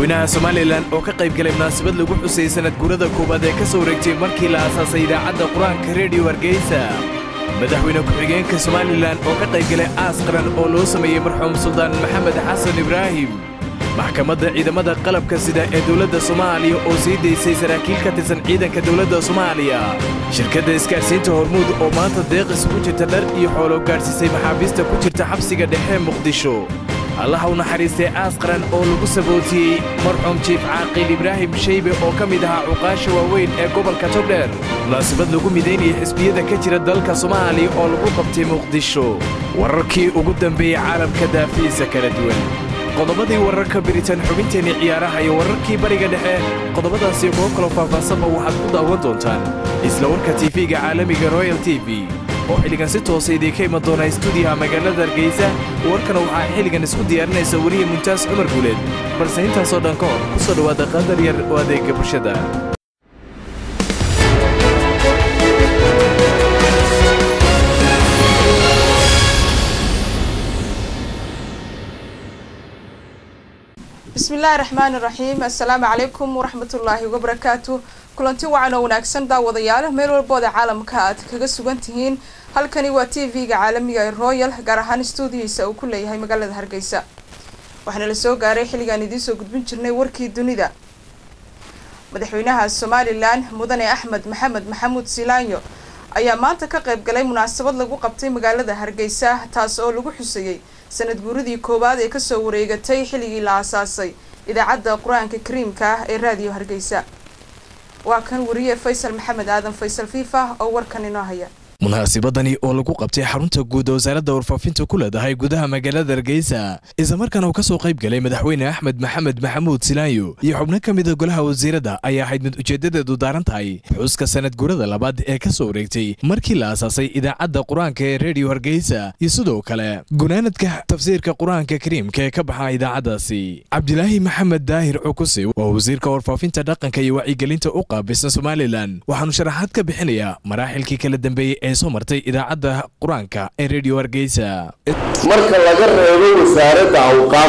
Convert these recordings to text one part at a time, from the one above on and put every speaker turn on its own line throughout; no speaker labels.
madaxweynaha Somaliland oo ka qayb galay munaasabad lagu xusay sanad guurada koobaad ee ka soo wareegtay markii la aasaasay idaacadda Quraanka Radio Hargeysa. madaxweyne ku-xigeenka Somaliland oo ka qayb galay aas qaran oo loo sameeyay marxuum Sultan Maxamed Xasan Ibrahim. maxkamadda ciidamada qalabka sida ee dawladda Soomaaliya oo sii deysay saraakiil ka tirsan ciidanka dawladda Soomaaliya. shirkadda isgaarsiinta Hormuud oo maanta deeqis ku jirta dhar iyo xoolo gaarsiisay maxaabiista ku jirta xabsiga dhexe Muqdisho. الله ونحرسته أسقرن أولو سبوتي مرحوم شيف عاقل إبراهيم شيبة أو كمدها عقاش ووين قبل كتبلر مناسبة لكم مديني حسبية كتير الدلك صومالي أولو قبتي مقدشو وركي وقدم بي عالم كدا في سكر الدول قضبضي وركا بريتان حبينتين عيارها يوركي بريقا دحي قضبضا سيقوم كلوفا فاسما وحد قضا ودونتان إسلوركا تيفيق عالمي رويال تيفي oo xiligan si toos ah ka iman doona stuudiyaha magaalada Hargeysa warkan waxa xiligan isku diyaarinaysa wariye Muntaas Cumar Guuleed balse intaas oo dhan ka hor ku soo dhawaada qadar yar oo adeega bulshada
بسم الله الرحمن الرحيم السلام عليكم ورحمة الله وبركاته kulanti wacan oo wanaagsan daawadayaal meel walba caalamka aad kaga sugan tihiin halkani waa TV-ga caalamiga ee Royal gaar ahaan stuudiyiisa uu ku leeyahay magaalada Hargeysa waxaana la soo gaaray xilligan idin soo gudbin jirnay warkii dunida madaxweynaha Somaliland Mudane Axmed Maxamed Maxamuud Silaanyo ayaa maanta ka qayb galay munaasabad lagu qabtay magaalada Hargeysa taas oo lagu xusayay sanad guuradii koobaad ee ka soo wareegatay xilligii la aasaasay idaacadda Quraanka Kariimka ee Radio Hargeysa وكان وريه فيصل محمد آدم فيصل فيفا أو وركن نهاية
munaasabadani oo lagu qabtay xarunta guud wasaaradda warfaafinta ku leedahay gudaha magaalada Hargeysa isla markaana uu ka soo qayb galay madaxweyne Axmed Maxamed Maxamuud Silaanyo iyo xubno ka mid ah golaha wasiirada ayaa ahayd mid ujeedadeedu daaran tahay xuska sanad guurada labaad ee ka soo wareegtay markii la aasaasay idaacadda Quraanka ee Radio Hargeysa iyo sidoo kale gunaanadka tafsiirka Quraanka Kariimka ee ka baxay idaacadaasi Cabdilaahi Maxamed Daahir Cukuse oo wasiirka warfaafinta dhaqanka iyo wacyigelinta u qaabilsan Somaliland waxaanu sharaxaad ka bixinayaa maraaxilkii kala dambeeyay soo martay idaacadda Quraanka ee Radio Hargeysa
marka laga reebo wasaaradda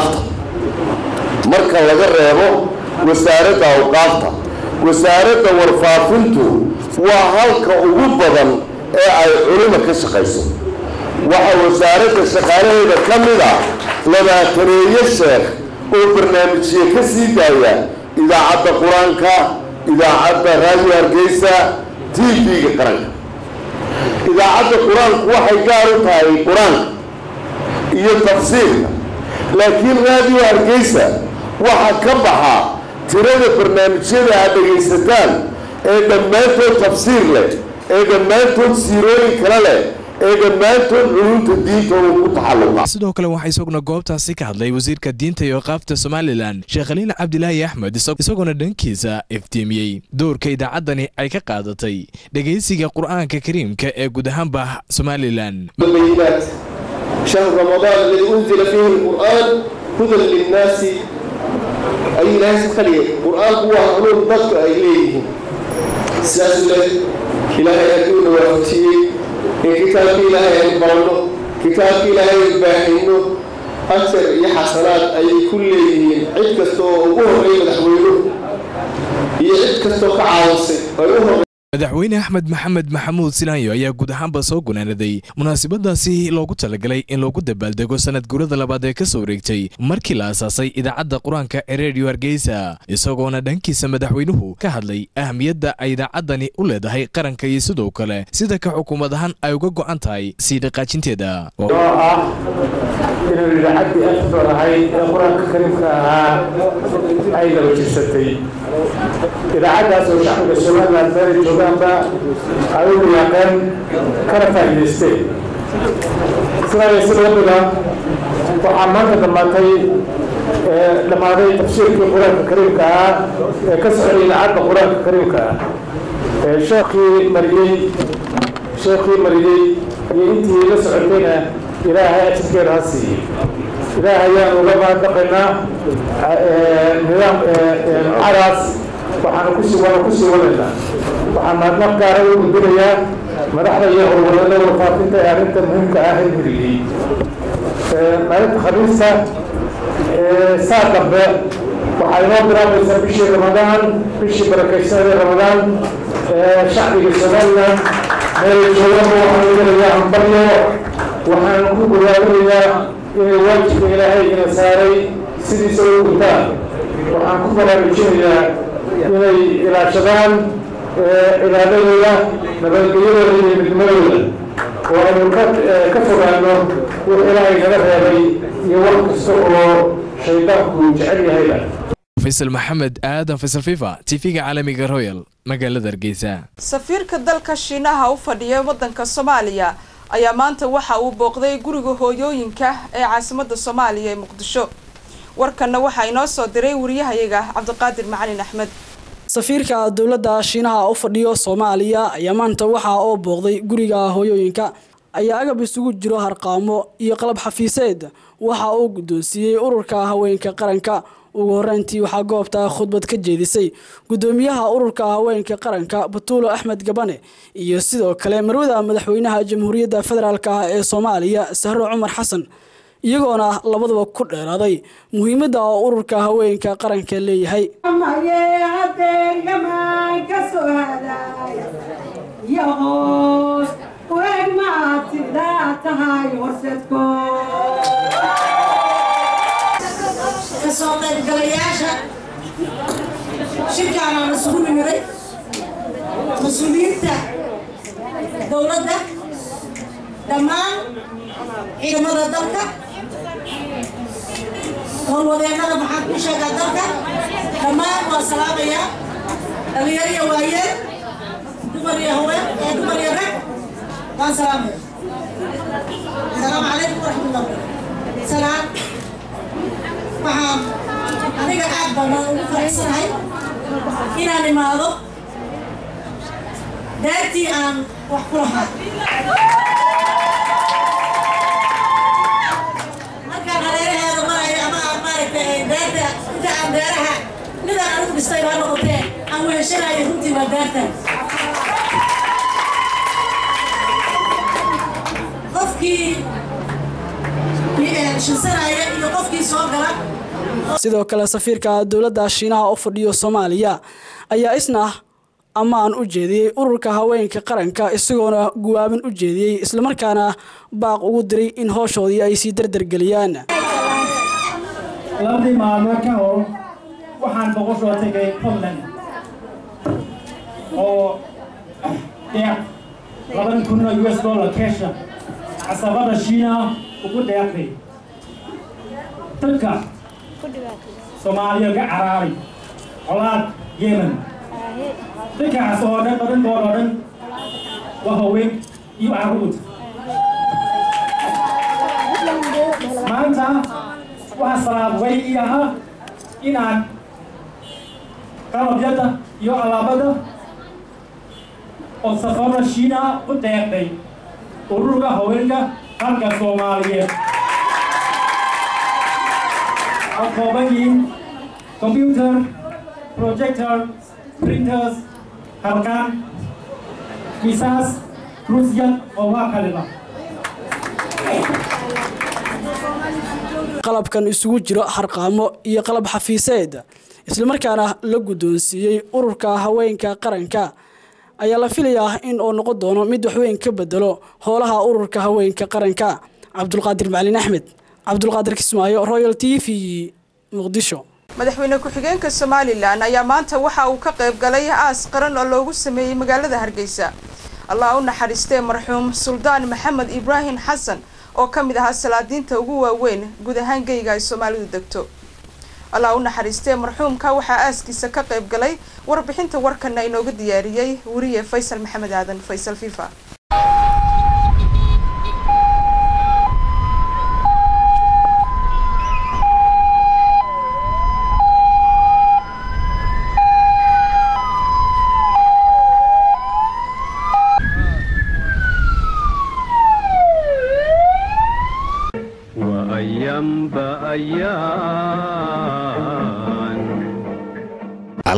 awqaafta wasaaradda warfaafintu waa halka ugu badan ee ay culimo ka shaqeyso waxa wasaaradda shaqaalaheeda ka mid ah labaataneeyo sheekh oo barnaamijyo ka sii daaya idaacadda Quraanka idaacadda Radio Hargeysa TV-ga qaranka idaacadda Quraanku waxay gaar u tahay Quraanka iyo tafsiirka laakiin Radio Hargeysa waxa ka baxa tirada barnaamijyada aad dhageysataan ee dhammaantood tafsiir leh ee dhammaantood siirooyin kala leh ee dhammaantood culumta diinta ku taxalluqa
sidoo kale waxay isaguna goobtaasi ka hadlay wasiirka diinta iyo qaafta Somaliland Sheekh Khaliil Cabdilaahi Axmed isaguna dhankiisa iftiimiyay doorka idaacaddani ay ka qaadatay dhageysiga Quraanka Kariimka ee guud ahaanba Somaliland
شهر رمضان الذي أنزل فيه القرآن هدى للناس أي ناس خليه القرآن هو هنور نطق إليه ساس إلهي يكون وفتيه كتاب إلهي يقبله كتاب إلهي يباحنه أكثر يحسنات أي كل عد كستو وهو غير نحوينه يعد كستو كعاوسي
madaxweyne Axmed Maxamed Maxamuud Silaanyo ayaa guud ahaanba soo gunaanaday munaasabadaasi loogu talagalay in loogu dabaaldego sanad guurada labaad ee ka soo wareegtay markii la aasaasay idaacadda Quraanka ee Radio Hargeysa isagoona dhankiisa madaxweynuhu ka hadlay ahmiyadda ay idaacaddani u leedahay qaranka iyo sidoo kale sida ka xukuumad ahaan ay uga go'an tahay sii dhaqaajinteeda
inuu idaacadii afdal ahayd ee Quraanka Kariimka ahaa ay la wajisatay idaacadaas oo shacabka Soomaaliland ay joogaanba ay u yaqaan kana faa'iideystay sidoo waxaa maanta dhamaaday tafsiirkii Quraanka Kariimka ah ee ka socday idaacadda Quraanka Kariimka ah sheekhi mariyay iyo intii la socotayna ilaahay ajirkeeda ha siiyo ilaahay ayaan uga mahadnaqaynaa nidaam caraas waxaan ku sii wadaynaa waxaan mahadnaq gaara u gudbinayaa madaxda iyo howlwadada warfaafinta ee arrinta muhiimka ah ee miriyey maalinta khamiista saa dambe وحينو برامج بشي رمضان بشي بركيسان رمضان شعبي السودان ميل جواب وحنقول يا همبريو وحنقول يا واجب إلهي إلى ساري سيدي سوي قدام وحنقول برامجين إلى شباب إلى دولة نبغي من مولى وأنا كفر أنه وإلهي جلبه يوقف السوق شيطانك جعلي هيدا
فيصل محمد آدم فيصل فيفا تيفيga caalamiga Royal magaalada Hargeysa
safiirka dalka Shiinaha u fadhiya wadanka Soomaaliya ayaa maanta waxa uu booqday guriga hooyooyinka ee caasimadda Soomaaliya ee Muqdisho warkana waxa inoo soo diray wariyahayaga Cabdiqaadir Macalin Axmed
safiirka dawladda Shiinaha u fadhiyo Soomaaliya ayaa maanta waxa uu booqday guriga hooyooyinka ayaa agab isugu jiro harqaamo iyo qalab xafiiseed waxa uu gudoonsiyay ururka haweenka qaranka ugu horeyntii waxa goobta khudbad ka jeedisay gudoomiyaha ururka haweenka qaranka Batuulo Axmed Gabane iyo sidoo kale marwada madaxweynaha Jamhuuriyadda Federaalka ee Soomaaliya Sahro Cumar Xasan iyagoona labadaba ku dheeraaday muhiimadda ururka haweenka qaranka leeyahay
kasoo qaybgalayaasha shirkaana isugu nimiday mas-uuliyiinta dowladda dhammaan ciidamada dalka howlwadeennada maxaan ku sheegaa dalka dhammaan waa salaamayaa dhalinyaro iyo waayeel dumar iyo haween dumar iyo rag waan salaamaya asalaamu calaykum waraxmatullahi salaam waxaan aniga aad baan ugu faraxsanahay inaan imaado daartii aan wax ku lahaa markaan hareeraheeda marayo ama aan maaragtay daarta inta aan daaraha midaan anigu dhistay baa noqotee aan weheshanayo runtii waa daartan qofkii shansanaya iyo qofkii soo gala
sidoo kale safiirka dawladda Shiinaha u fadhiyo Soomaaliya ayaa isna amaan u jeediyay ururka haweenka qaranka isagoona guwaaban u jeediyay isla markaana baaq ugu diray in hooshooda ay si dardar galiyaan
labadii maalmood ka hor waxaan boqosho tagay Poland oo $2,000 cash casabada Shiinaha ugu deeqay dadka Soomaaliya ka caraaray colaad Yemen dadkaas oo dhan badan waa haween iyo carruur maanta waxa salaabay iyaha inaan qalabyada iyo alaabada oo safarada Shiinaha u deeqay ururka haweenka qaranka Soomaaliyeed Kobayin, computer, projector, printers, harkan, misas, Rusian, owa kalima.
qalabkan isugu jiro harqaamo iyo qalab xafiiseed isla markaana la gudoonsiyay ururka haweenka qaranka ayaa la filayaa in uu noqon doono mid wax weyn ka bedelo howlaha ururka haweenka qaranka Cabdiqaadir Macalin Axmed Cabdulqaadir Kismaayo Royal TV Muqdisho
madaxweyne ku-xigeenka Soomaaliland ayaa maanta waxa uu ka qayb galay aas qaran oo loogu sameeyay magaalada Hargeysa Allah u naxariistay marxuum Suldaan Maxamed Ibrahim Xasan oo kamid ahaa salaadiinta ugu waaweyn guud ahaan geyga ay Soomaalidu degto Allah u naxariistay marxuumka waxa aaskiisa ka qayb galay warbixinta warkana inooga diyaariyay wariye Faysal Maxamed Aadan Faysal Fifa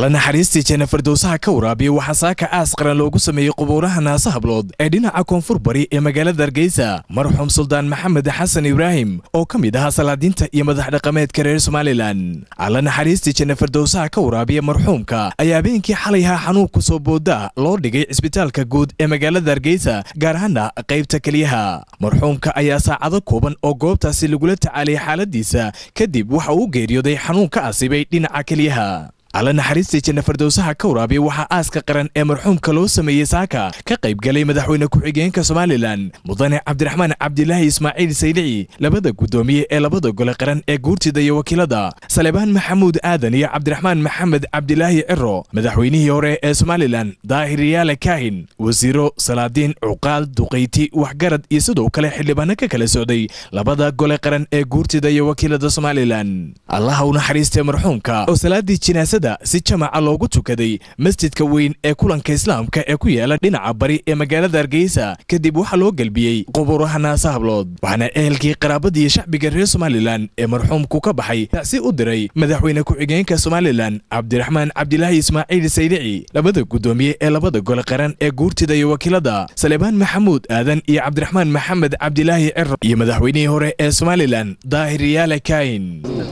alla naxariistii janna firdowsaha ka waraabiya waxaa saaka aas qaran loogu sameeyey qubuuraha naasa hablood ee dhinaca koonfur bari ee magaalada Hargeysa marxuum Suldaan Maxamed Xasan Ibraahim oo ka mid ahaa salaadiinta iyo madax dhaqameedka reer Somaliland. alla naxariistii janna firdowsaha ka waraabiya marxuumka ayaa habeenkii xalay xanuun ku soo booda loo dhigay isbitaalka guud ee magaalada Hargeysa gaar ahaan qaybta kaliyaha. marxuumka ayaa saacado kooban oo goobtaasi lagula tacaalay xaaladiisa kadib waxa uu geeriyooday xanuun ka asibay dhinaca kaliyaha. alla naxariistii janna firdowsaha ka waraabiya waxaa aaska qaran ee marxuumka loo sameeyey saaka ka qayb galay madaxweyne ku-xigeenka Somaliland mudane Cabdiraxmaan Cabdilaahi Ismaaciil Saylici labada gudoomiye ee labada gole qaran ee guurtida iyo wakiilada Salebaan Maxamuud Aadan iyo Cabdiraxmaan Maxamed Cabdilaahi Ciro madaxweynihii hore ee Somaliland Daahir Riyaale Kaahin wasiiro salaadiin cuqaal duqeyti waxgarad iyo sidoo kale xildhibaano ka kala socday labada gole qaran ee guurtida iyo wakiilada Somaliland. allaha u naxariistay marxuumka oo salaadii jinaasada si jamaca loogu tukaday masjidka weyn ee kulanka islaamka ee ku yaala dhinaca bari ee magaalada Hargeysa kadib waxa loo galbiyey qubuuraha naasa hablood waxaana ehelkii qaraabadii shacbiga reer Somaliland ee marxuumku ka baxay taasi u diray madaxweyne ku-xigeenka Somaliland Cabdiraxmaan Cabdilaahi Ismaaciil Saylici labada gudoomiye ee labada gole qaran ee guurtida iyo wakiilada Salebaan Maxamuud Aadan iyo Cabdiraxmaan Maxamed Cabdilaahi Ciro iyo madaxweynihii hore ee Somaliland Daahir Riyaale Kaahin.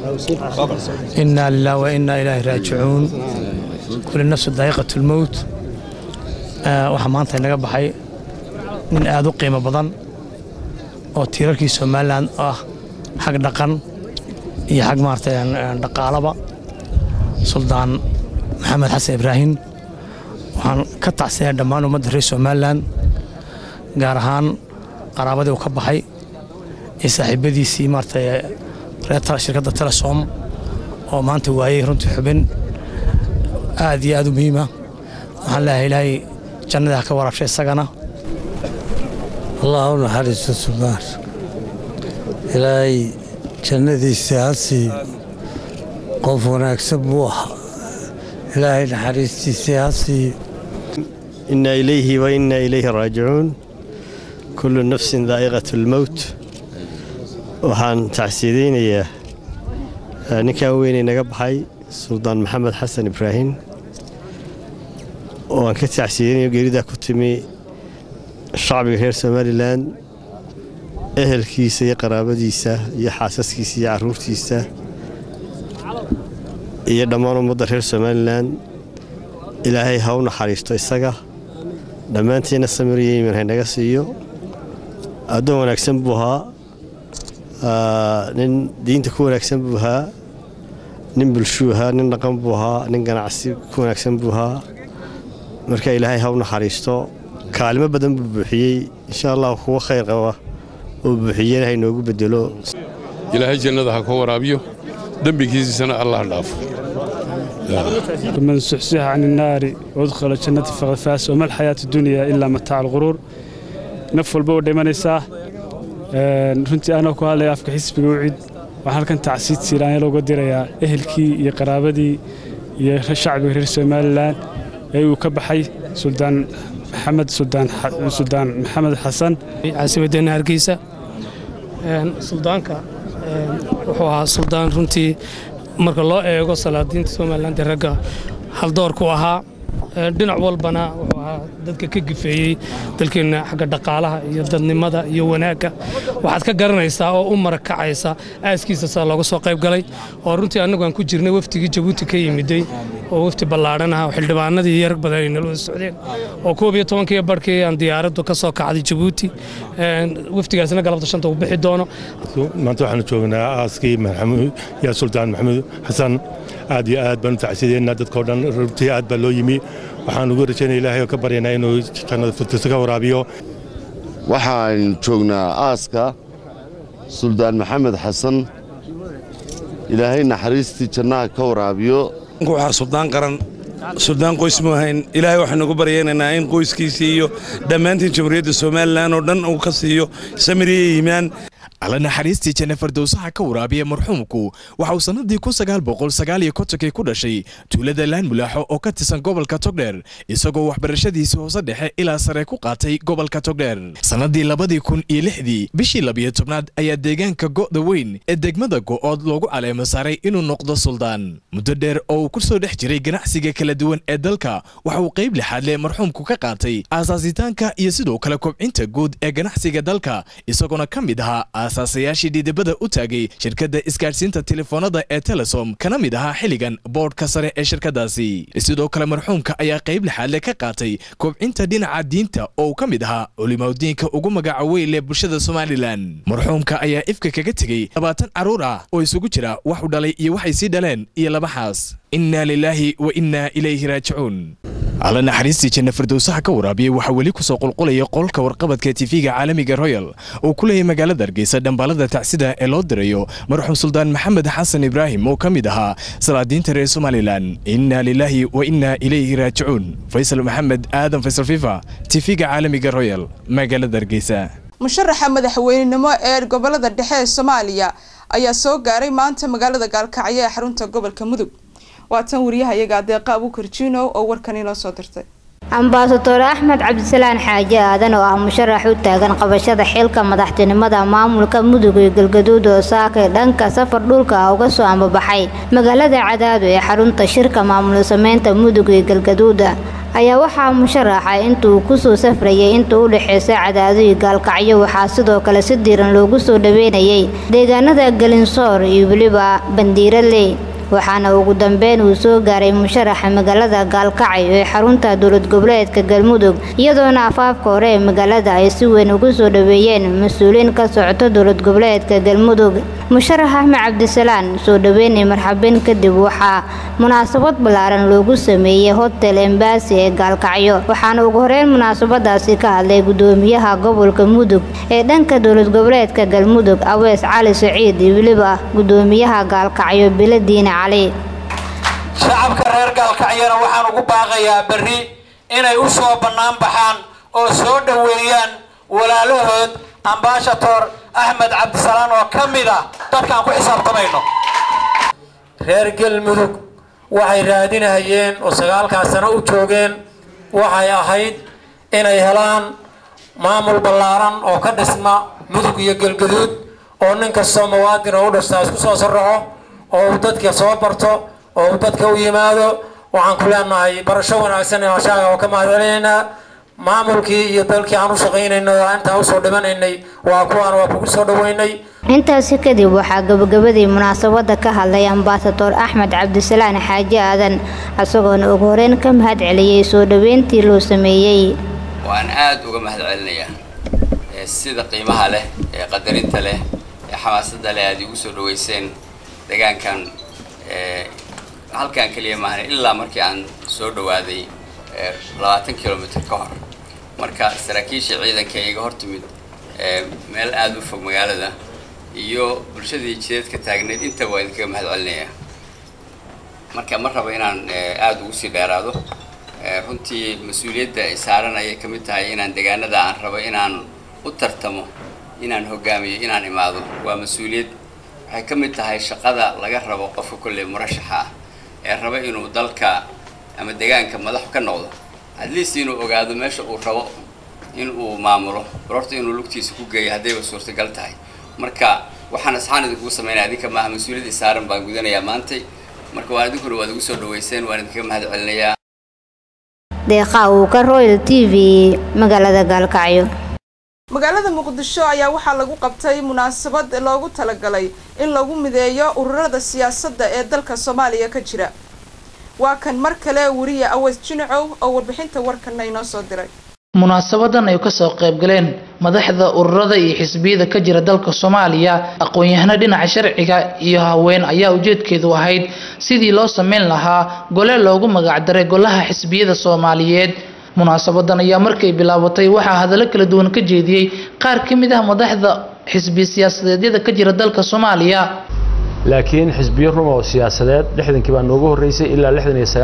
inna lillahi wa inna ilayhi raaji'uun كل النفس ذائقة الموت وحمانته inaga baxay nin aad u qiimo badan oo tiirarkii Somaliland xaq dhaqan iyo xaq maartay dhaqaalaba Suldaan Maxamed Xasan Ibraahim waxaan ka tacsiyaa dhammaan ummadda reer Somaliland gaar ahaan qaraabadii uu ka baxay iyo saaxiibadiisii maartay reerta shirkadda Telesom oo maanta waayay runtii xubin aad iyo aad u muhiim ah waxaan leeyahay ilaahay jannada ka warabshay isagana
Allahu naxariisto subhaan ilaahay jannadiisa hasi qof wanaagsan buu ahaa ilaahay naxariistiisa hasi
inna ilayhi wa inna ilayhi raaji'uun kullu nafsin dhaa'iqatu al-maut waxaan tacsiideynayaa ninkan weyn naga baxay Suldaan Maxamed Xasan Ibraahim oo aan ka tacsiideynayo geerida ku timi shacbiga reer Somaliland ehelkiisa iyo qaraabadiisa iyo xaasaskiisa iyo caruurtiisa iyo dhammaan ummadda reer Somaliland ilaahay ha u naxariisto isaga dhammaanteena samiriye iman naga siiyo adoon wanaagsan buu ahaa nin diinta ku wanaagsan buu ahaa nin bulsho ahaa nin dhaqan buu ahaa nin ganacsi ku wanaagsan buu ahaa marka ilaahay ha u naxariisto kaalmo badan buu buuxiyey insha Allah kuwa khayr qaba oo buuxiyeen hay noogu bedelo
ilaahay jannada ha ka waraabiyo dambigiisana Allah dhaafo
من سحسح عن النار وادخل الجنة فقد فاز وما الحياة الدنيا إلا متاع الغرور نفل بو ديمانيسا runtii ana ku hadlay afka xisbiga wicid waxaan halkan tacsiid siiraan looga dirayaa ehelkii iyo qaraabadii iyo shacbiga reer Somaliland ee uu ka baxay Suldaan Maxamed Xasan
caasimadda Hargeysa suldaanka wuxuu ahaa suldaan runtii marka loo eego salaadiinta Somaliland ragga hal door ku ahaa dhinac walbana wuxuu ahaa dadka ka gifeeyay dalkeena xagga dhaqaalaha iyo dadnimada iyo wanaagga waxaad ka garanaysaa oo u marakacaysa aaskiisa saa looga soo qayb galay oo runtii anagu aan ku jirnay waftigii Jabuuti ka yimiday oo wafti ballaaran ah xildhibaanadii iyo rag badan ay nala socdeen oo 12 barkii aan diyaaraddu ka soo kacday Jabuuti waftigaasna galabta shanta u bixi doono
maanta waxaan joognaa aaskii Maxamed ya Suldaan Maxamed Xasan aad iyo aad baan tacsiideynaa dadkoo dhan runtii aad baa loo yimi waxaan ugu rajaynayaa ilaahay oo ka baryanaa inuu jannada firdawsa ka waraabiyo
waxaan joognaa aaska Suldaan Maxamed Xasan ilaahay naxariistii jannaha ka waraabiyo
waxa suldaan qaran suldaan qoys maahayn ilaahay waxaan ugu baryaynaa in qoyskiisa iyo dhammaantiin jamhuuriyadda Somaliland oo dhan uu ka siiyo samiriye iimaan
على نحريستي جنفر دوسها كورابية مرحومكو وحاو سندي كو 1999 ku dhashay tuulada laan mulaaxo oo ka tirsan gobolka Togdheer isagoo waxbarashadiisa hoose dhexe ilaa sare ku qaatay gobolka Togdheer sanadii 2006 bishii 12aad ayaa deegaanka go'da weyn ee degmada go'ood loogu caleemo saaray inuu noqdo suldaan muddo dheer oo ku soo dhex jiray ganacsiga kala duwan ee dalka waxa uu qayb lixaad leh marxuumku ka qaatay aasaasitaanka iyo sidoo kale kobcinta guud ee ganacsiga dalka isagoo ka mid ahaa aasaasiyaashii dhidibada u taagay shirkadda isgaarsiinta telefoonada ee Telesom kana mid ahaa xilligan boardka sare ee shirkadaasi sidoo kale marxuumka ayaa qayb lixaad leh ka qaatay kobcinta dhinaca diinta oo ka mid ahaa culimadiinka ugu magaca weyn ee bulshada Somaliland marxuumka ayaa ifka kaga tagay 20 caruur ah oo isugu jira wax u dhalay iyo waxay si dhaleen iyo laba xaas inna lillahi wa inna ilayhi raaji'un على نحريستي جنة فردوسها كورابية وحولي كسو قلقلية قولك ورقبت كتيفيقة عالمي رويال وكلها مقالة درقيسة دنبالة تعسيدة إلو دريو مرحوم سلطان محمد حسن إبراهيم وكمدها سلادين تري سوماليلان إنا لله وإنا إليه راجعون فيصل محمد آدم فيصل فيفا تيفيقة عالمي رويال مقالة درقيسة
مشرح مدحوين نمو إير قبلة الدحية الصومالية أيا سو قاري مانتا مقالة قالكعية حرونتا قبل كمدوب waatan wariyaha iyaga deeqa Abu Kurjino oo warkan inoo soo dirtay
Ambassador Ahmed Abdisalaan Xaaji Aadan oo ah musharax u taagan qabashada xilka madaxtinimada maamulka Mudug ee Galgaduud oo saakay dhanka safar dhulka uga soo ambaxay magaalada Cadaado ee xarunta shirka maamul sameynta Mudug ee Galgaduud ayaa waxa musharaxa intuu ku soo safrayay intuu u dhaxeysay Cadaado iyo Gaalkacyo waxa sidoo kale si diiran loogu soo dhaweynayay deegaanada Galinsoor iyo waliba Bandiirale waxaana ugu dambeyn uu soo gaaray musharaxa magaalada Gaalkacyo ee xarunta dowlad goboleedka Galmudug iyadoona afaafka hore ee magaalada ay si weyn ugu soo dhaweeyeen mas'uuliin ka socota dowlad goboleedka Galmudug musharax Ahmed Abdisalaan soo dhaweynay marxaban kadib waxa munaasabad balaaran loogu sameeyay hotel Embassy ee Gaalkacyo waxaana ugu horeyn munaasabadaasi ka hadlay gudoomiyaha gobolka Mudug ee dhanka dowlad goboleedka Galmudug Awees Cali Saciid iyo waliba gudoomiyaha Gaalkacyo Biladiina
shacabka reer Gaalkacyana waxaan ugu baaqayaa bari inay u soo banaan baxaan oo soo dhaweeyaan walaalahood Ambassador Ahmed Abdisalaan oo kamid ah dadkaan ku xisaabtamayno reer Galmudug waxay raadinayeen oo 9 sano u joogeen waxay ahayd inay helaan maamul ballaaran oo ka dhisma Mudug iyo Galgaduud oo ninka Soomaaliyeed oo u dhashay isku soo sarraxo oo dadka soo barto oo dadka u yimaado waxaan ku leenahay barasho wanaagsan oo shaqo oo ka mahadcelinayna maamulkii iyo dalkii aan u shaqeynayno inta u soo dhimanaynay waa kuwaan waa ku soo dhaweynay
intaas kadib waxaa gabagabadii munaasabada ka hadlay Ambassador Ahmed Abdisalaan Xaaji Aadan asagoo ugu horeyn ka mahadceliyay soo dhaweyntii loo sameeyay
waan aad uga mahadcelinayaa sida qiimaha leh ee qadarinta leh ee xamaasadda leh aad ugu soo dhaweyseen deegaankan halkan kaliya maahan ilaa markii aan soo dhawaaday 20 kilomitir ka hor marka saraakiisha ciidanka iga hortimid meel aad u fog magaalada iyo bulshadii jideedka taagneed inta waa idinka mahadcelinayaa marka ma rabo inaan aad ugu sii dheeraado runtii mas'uuliyadda ay saaran ay ka mid tahay inaan deegaanada aan rabo inaan u tartamo inaan hogaamiyo inaan imaado waa mas'uuliyad waxay ka mid tahay shaqada laga rabo qofka kulli murashaxa ee raba inuu dalka ama deegaanka madax ka noqdo at least inuu ogaado meesha uu rabo in uu maamulo horta inuu lugtiisa ku geeyo hadayba suurtagal tahay marka waxaan asxaan idinku sameynaa adinka ma mas'uuliyadii saaran baan gudanayaa maanta marka waa idinku wada ugu soo dhaweyseen waan idinka mahadcelinayaa
deeqa uu ka Royal TV magaalada Gaalkacyo
magaalada Muqdisho ayaa waxaa lagu qabtay munaasabad loogu talagalay in lagu mideeyo ururada siyaasadda ee dalka Soomaaliya ka jira waa kan mar kale wariye Awees Jinacow oo warbixinta warkan inoo soo diray
munaasabadan ay ka soo qayb galeen madaxda ururada iyo xisbiyada ka jira dalka Soomaaliya aqoon-yahano dhinaca sharciga iyo haween ayaa ujeedkeedu ahayd sidii loo sameyn lahaa gole loogu magac daray golaha xisbiyada Soomaaliyeed munaasabadan ayaa markay bilaabatay waxa hadallo kala duwan ka jeediyay qaar ka mid ah madaxda xisbi siyaasadeedyada ka jira dalka Soomaaliya
laakiin xisbiyo rumo siyaasadeed 60kii baa noogu horeysay ilaa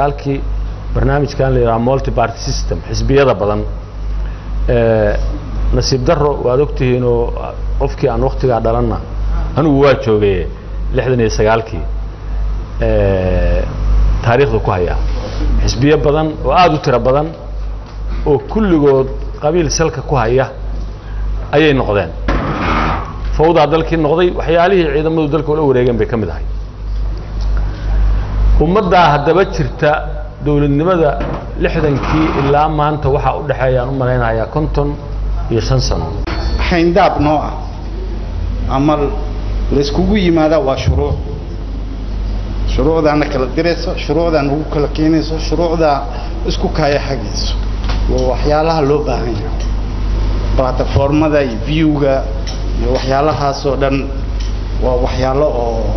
69kii barnaamijkan la yiraahdo multi party system xisbiyada badan nasiib darro waad ogtihiin oo qofkii aan waqtigaa dhalanna anigu waa joogay 69kii taariikhda ku haya xisbiyo badan oo aad u tiro badan oo kulligood qabiil salka ku haya ayay noqdeen fawdaa dalkii noqday waxyaalihii ciidamadu dalka ula wareegeen bay ka mid ahay ummaddaa haddaba jirta dowladnimada 60kii ilaa maanta waxaa u dhexeeyaan u malaynayaa 55 sano
xayndaab noo ah ama layskugu yimaada waa shuruucdaana kala dirayso shuruucdaan ugu kala keenayso shuruucdaa isku kaaya xagayso waa waxyaalaha loo baahan yahay platformada iyo viewga iyo waxyaalahaasoo dhan waa waxyaalo oo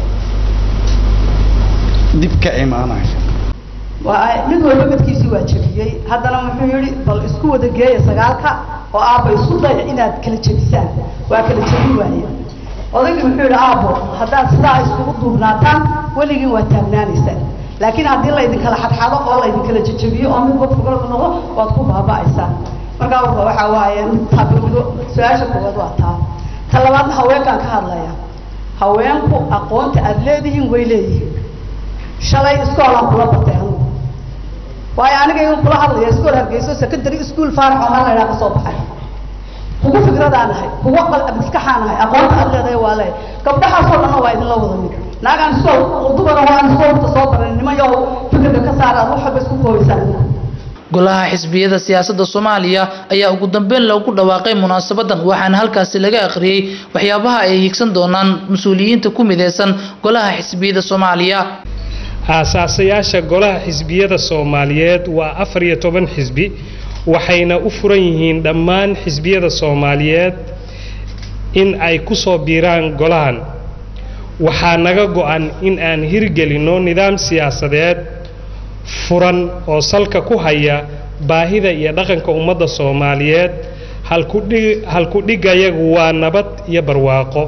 dib ka imaanaya
mid walba midkiisii waa jebiyey haddana muxuu yidhi bal isku wada geeya 9ka oo aabba isku daya inaad kala jebisaan waa kala jebi waaye odaygu muxuu yidhi aabbo haddaad sidaa iskugu duurnaataan weligiin waa taagnaanaysaan laakiin haddii laydinkala xadxado oo laydinkala jejebiyo oo midba fugrad noqdo waad ku baaba'aysaan markaa waxaa waaye taabirigo su-aasha koowaad waa ta labaadna haweenkaan ka hadlaya haweenku aqoonta aad leedihiin way leeyihiin shalay iskoolaan kula batay anigu waayo aniga igu kula hadlaya iskool Hargeysa secondary school faarax oo la ka soo baxay kugu fikradaan ahay kugu maskaxaan ahay aqoonta aad leedahay waa leeyahay gabdhahaasoo dhan waa idinla wada mid naagaan iskool dumar waan iskoolka soo baran nimayo fikirka ka saara waxa isku koobaysan
golaha xisbiyada siyaasadda Soomaaliya ayaa ugu dambeyn lagu dhawaaqay munaasabadan waxaana halkaas laga akhriyay waxyaabaha ay higsan doonaan mas'uuliyiinta ku mideysan golaha xisbiyada Soomaaliya
aasaasiyaasha golaha xisbiyada Soomaaliyeed waa 14 xisbi waxayna u furan yihiin dhammaan xisbiyada Soomaaliyeed in ay ku soo biiraan golahan waxaa naga go'an in aan hirgelino nidaam siyaasadeed furan oo salka ku haya baahida iyo dhaqanka ummadda Soomaaliyeed halku dhigayagu waa nabad iyo barwaaqo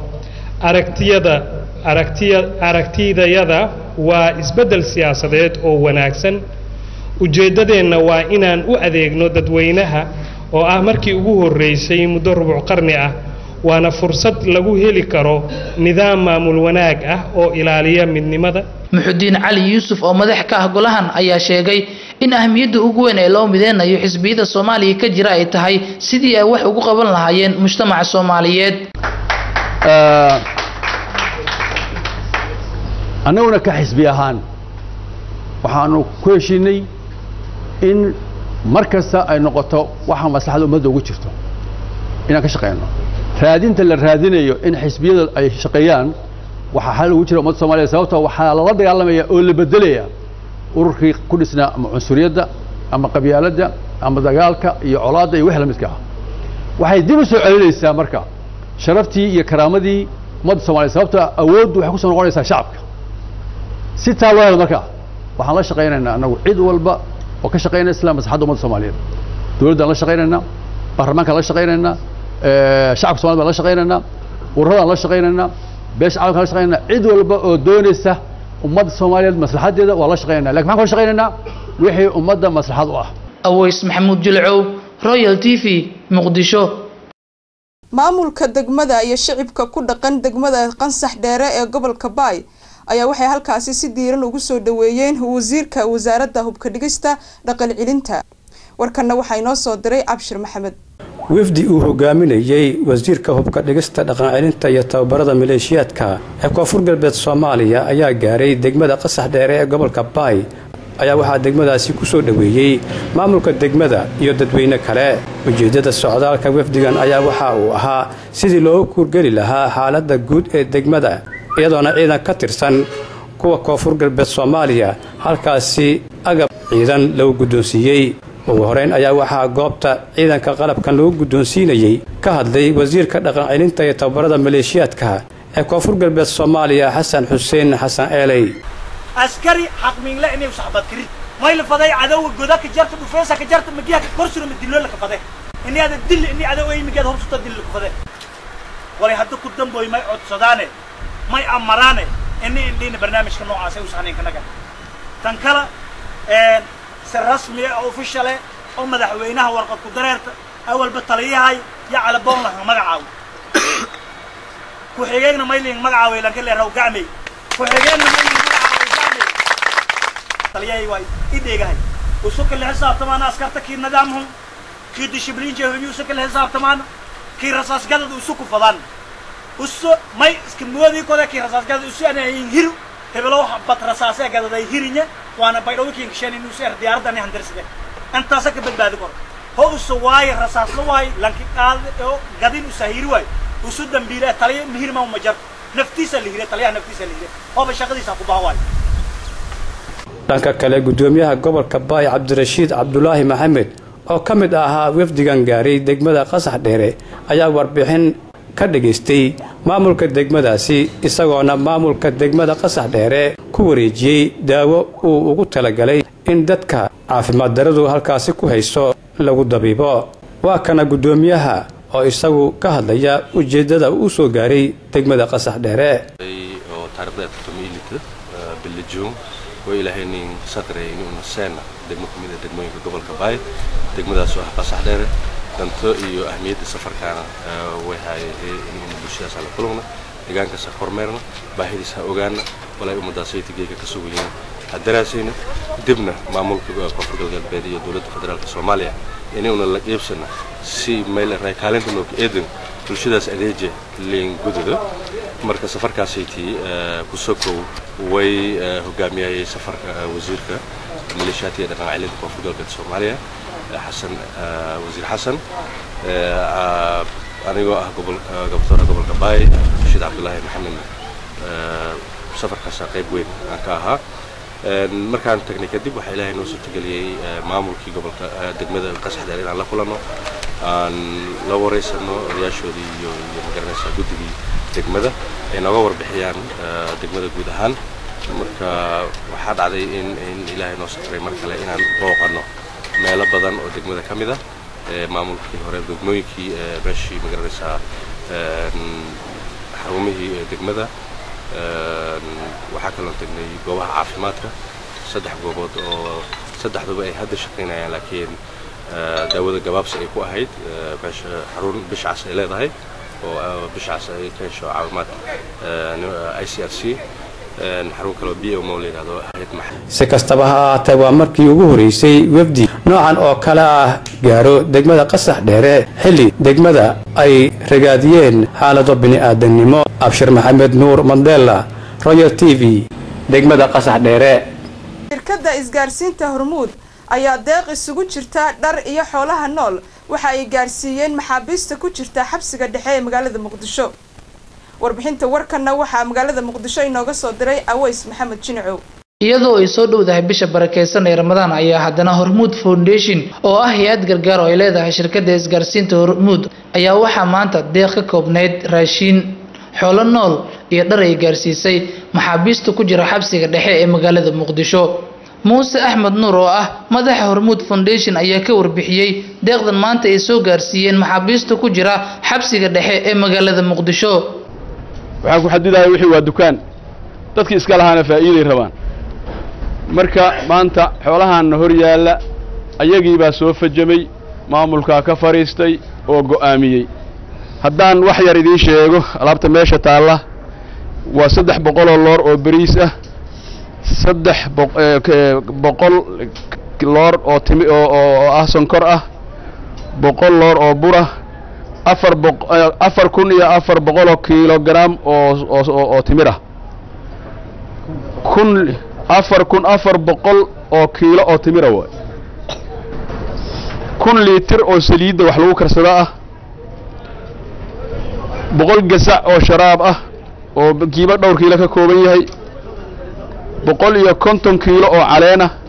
aragtiyada waa isbedel siyaasadeed oo wanaagsan ujeedadeenna waa inaan u adeegno dadweynaha oo ah markii ugu horeysay muddo rubuc qarni ah waana fursad lagu heli karo nidaam maamul wanaag ah oo ilaaliya midnimada
Muxudiin Cali Yuusuf oo madax ka ah golahan ayaa sheegay in ahmiyadda ugu weyn ee loo mideynayo xisbiyada Soomaaliya ka jira ay tahay sidii ay wax ugu qaban lahaayeen mujtamaca Soomaaliyeed
annaguna ka xisbi ahaan waxaanu ku heshiinay in markasta ay noqoto waxa maslaxada ummadda ugu jirto inaan ka shaqeyno raadinta la raadinayo in xisbiyada ay shaqeeyaan waxa xal ugu jira ummadda Soomaaliyeed sababtoo waxaa la dagaalamaya oo la bedelaya ururkii ku dhisnaa ama cunsuriyadda ama qabyaaladda ama dagaalka iyo colaadda iyo wixii la midka ah waxay dib u soo celinaysaa marka sharaftii iyo karaamadii ummadda Soomaaliyeed sababtoo awooddu waxay ku soo noqonaysaa shacabka si taa loo helo marka waxaan la shaqeynaynaa anagu cid walba oo ka shaqeynaysa islaam maslaxadda ummadda Soomaaliyeed dawladda la shaqeynaynaa baarlamaanka la shaqeynaynaa shacabka Soomaaliyeed la shaqeynaynaa ururada la shaqeynaynaa beesha caalamka la shaqeynaynaa cid walba oo doonaysa ummadda Soomaaliyeed maslaxadeeda waa la shaqeynaynaa laakiin waxaan ka shaqeynaynaa wixii ummadda maslaxad u ah
Aways Maxamuud Jilcow Royal TV Muqdisho
maamulka degmada iyo shacibka ku dhaqan degmada Qansax Dheere ee gobolka Baay ayaa waxay halkaasi si diiran ugu soo dhaweeyeen wasiirka wasaaradda hubka dhigista dhaqan cilinta warkana waxa inoo soo diray Abshir Maxamed
wafdi uu hogaaminayay wasiirka hubka dhigista dhaqan cilinta iyo tababarada maleeshiyaadka ee Koonfur Galbeed Soomaaliya ayaa gaaray degmada Qansax Dheere ee gobolka Baay ayaa waxaa degmadaasi ku soo dhaweeyay maamulka degmada iyo dadweyne kale ujeedada socdaalka wafdigan ayaa waxa uu ahaa sidii loo kurgeli lahaa xaaladda guud ee degmada iyadoona ciidan ka tirsan kuwa Koonfur Galbeed Soomaaliya halkaasi agab ciidan lagu guddoonsiiyay ugu horeyn ayaa waxaa goobta ciidanka qalabkan lagu guddoonsiinayay ka hadlay wasiirka dhaqan cilinta iyo tababarada maleeshiyaadka ee Koonfur Galbeed Soomaaliya Xasan Xuseen Xasan Eelay
askari xaq min la inay saxbad kari ma ila faday cadow godaka jarta dhufeesa ka jarta magiya ka korsuro midilo la ka faday inni ada dil inni cadow ay migeed horta dil la ka faday wali hadda ku damboy may codsadaane may amaraane inni indina barnaamijka noocaas ay u saxneen kanaga tan kala si rasmi ah official oo madaxweynaha warqad ku dareerta أول بطلية هاي يعلى بونها مقعاو كوحيجينا مايلين مقعاوي لكن اللي رو قعمي كوحيجينا مايلين مقعاوي قعمي طلية هاي واي إيدي هاي وسوق الحساب تمانا أسكرتك كي نظامهم كي دشبلين جهنيو سوق الحساب تمانا كي رصاص قدد وسوق فضان وسو ماي سكمودي كذا كي رصاص قدد وسو أنا ينهرو هبلو حبة رصاصة قدد يهرينه وأنا بايلو كي كشاني نوسير ديار دني هندرسه أنت سك بالبعد كور هو سواي رصاص سواي لكن قال قديم وسهير واي وسود دمبيله تلي مهير ما مجر نفتيس اللي هي تلي نفتيس اللي هي هو بشغلي ساقو باواي
dhanka kale gudoomiyaha gobolka Baay Cabdirashiid Cabdulaahi Maxamed oo kamid ahaa wafdigan gaaray degmada Qasax Dheere ayaa warbixin ka dhageystay maamulka degmadaasi isagoona maamulka degmada Qasax Dheere ku wareejiyay daawo uu ugu talagalay in dadka caafimaad daradu halkaasi ku hayso lagu dabiibo waa kana gudoomiyaha oo isagu ka hadlaya ujeedada uu soo gaaray degmada Qasax Dheere
oo taariikhda biljoon وإلهي سقري إنه سنة دمكم إذا دموين في قبل كباي دمدا سواء قصح دير دمتو إيو أهمية السفر كان وهاي إنه بشيء على كلنا إجان كسفر مرنا باهي سأوجانا ولا يوم داسية تجيك كسوقين الدراسين دبنا معمول كفر الجلبية دولة فدرالية الصومالية يعني أنا يبسنا سي ميل راي كالنت إنه إيدن بشيء داس أديجة لين جدده مركز سفر كاسيتي كسوكو وي هجامي سفر وزيرك ميليشياتي أنا عائلة كفر الجلبية الصومالية حسن وزير حسن أنا جو قبل كباي رشيد عبد الله محمد سفر كاسا قيب وين كاها مركان تكنيك دي waxay ilaahay noo soo tagaliyay maamulkii gobolka degmada Qasax Dheere aan la kulano aan la wareysano riyaashoodii iyo magaranaysa guddigii degmada ay naga warbixiyaan degmada guud ahaan marka waxa dhacday in ilaahay noo soo taray mar kale inaan booqano meelo badan oo degmada kamid ah maamulkii hore degmooyinkii meeshii magaranaysa xarumihii degmada waxaa kaloo tagnay goobaha caafimaadka saddex goobood oo saddexduba ay hadda shaqaynayaan laakiin daawada gabaabsi ay ku ahayd xarun bishcas ay leedahay oo bishcas ay ka hesho caafimaad ICRC xarun kaloo BO ma leedahay hay'ad maxalli
si kastaba ha ahaatee waa markii ugu horeysay wafdi noocan oo kale ah gaaro degmada Qasax Dheere xilli degmada ay ragaadiyeen xaalado bini'aadanimo Abshir Maxamed Nuur Mandela Royal TV degmada Qasax Dheere
shirkadda isgaarsiinta Hormuud ayaa deeq isugu jirta dhar iyo xoolaha nool waxa ay gaarsiiyeen maxaabiista ku jirta xabsiga dhexe ee magaalada Muqdisho warbixinta warkana waxa magaalada Muqdisho inooga soo diray Aways Maxamed Jinacow
iyadoo ay soo dhowdahay bisha barakeysan ee Ramadaan ayaa haddana Hormuud Foundation oo ah hay'ad gargaar oo ay leedahay shirkadda isgaarsiinta Hormuud ayaa waxa maanta deeq ka koobneyd raashin xoolo nool iyo dhar ay gaarsiisay maxaabiista ku jira xabsiga dhexe ee magaalada Muqdisho Muuse Axmed Nuur oo ah madaxa Hormuud Foundation ayaa ka warbixiyay deeqdan maanta ay soo gaarsiiyeen maxaabiista ku jira xabsiga dhexe ee magaalada Muqdisho
waxaan ku xadidahay wixii waa dukaan dadkii iska lahaana faa'iiday rabaan marka maanta xoolahan hor yaala ayagii baa soo fajamay maamulka ka fariistay oo go'aamiyay haddaan wax yar idin sheego alaabta meesha taala waa 300 loor oo bariis ah 300 loor oo timi oo ah sonkor ah 100 loor oo bura 4,400 kilogram oo timir ah 4,400 oo kiilo oo timir ah 1 litir oo saliid wax lagu karsado ah 100 gasac oo sharaab ah oo kiiba dhowr kiilo ka kooban yahay 150 kiilo oo caleen ah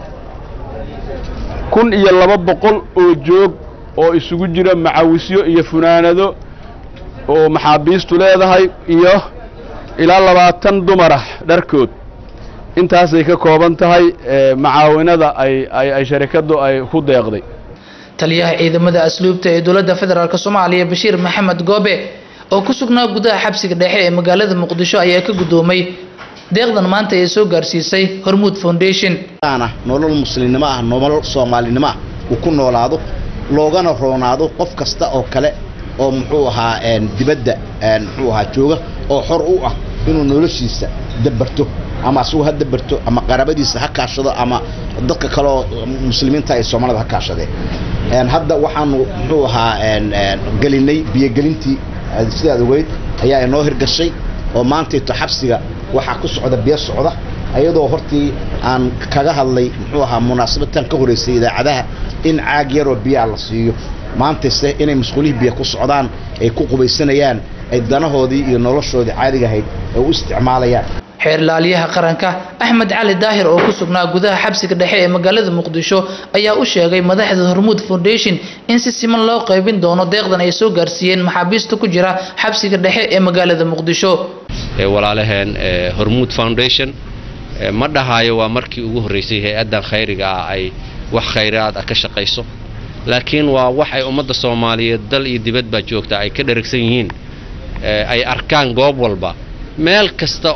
1,200 oo joog oo isugu jira macawisyo iyo funaanado oo maxaabiistu leedahay iyo ilaa 20 dumar ah dharkood intaas ay ka kooban tahay macaawinada ay shirkadu ay ku deeqday
taliyaha ciidamada asluubta ee dowladda federaalka Soomaaliya Bashiir Maxamed Goobe oo ku sugnaa gudaha xabsiga dhexe ee magaalada Muqdisho ayaa ka gudoomay deeqdan maanta ay soo gaarsiisay Hormuud Foundation
nolol muslimnimo ah nolol Soomaalinimo uu ku noolaado loogana roonaado qof kasta oo kale oo muxuu ahaa dibadda muxuu ahaa jooga oo xor u ah inuu noloshiisa dabarto ama asuu ha dabarto ama qarabadiisa ha kaashado ama dadka kale oo muslimiinta ay Soomaalida ha kaashadeen hadda waxaanu muxuu ahaa galinay biyo-gelintii sidaad ogeyd ayaa inoo hirgashay oo maanta xabsiga waxa ku socda biyo socda ayadoo hortii aan kaga hadlay muxuu ahaa munaasabadtan ka horeysay idaacadaha in caag yar oo biyo la siiyo maanta inay mas'uuliyiin biyo ku socdaan ay ku qubaysanayaan ay danahoodii iyo noloshoodii caadiga ahayd oo u isticmaalayaan
xeer laaliyaha qaranka Axmed Cali Daahir oo ku sugnaa gudaha xabsiga dhexe ee magaalada Muqdisho ayaa u sheegay madaxda Hormuud Foundation in si siman loo qaybin doono deeqdan ay soo gaarsiiyeen maxaabiista ku jira xabsiga dhexe ee magaalada Muqdisho
walaalaheen Hormuud Foundation ma dhahayo waa markii ugu horeysay hay'adan khayriga ah ay wax khayraad ah ka shaqeyso laakiin waa wax ay ummadda Soomaaliyeed dal iyo dibadba joogta ay ka dharagsan yihiin ay arkaan goob walba meel kasta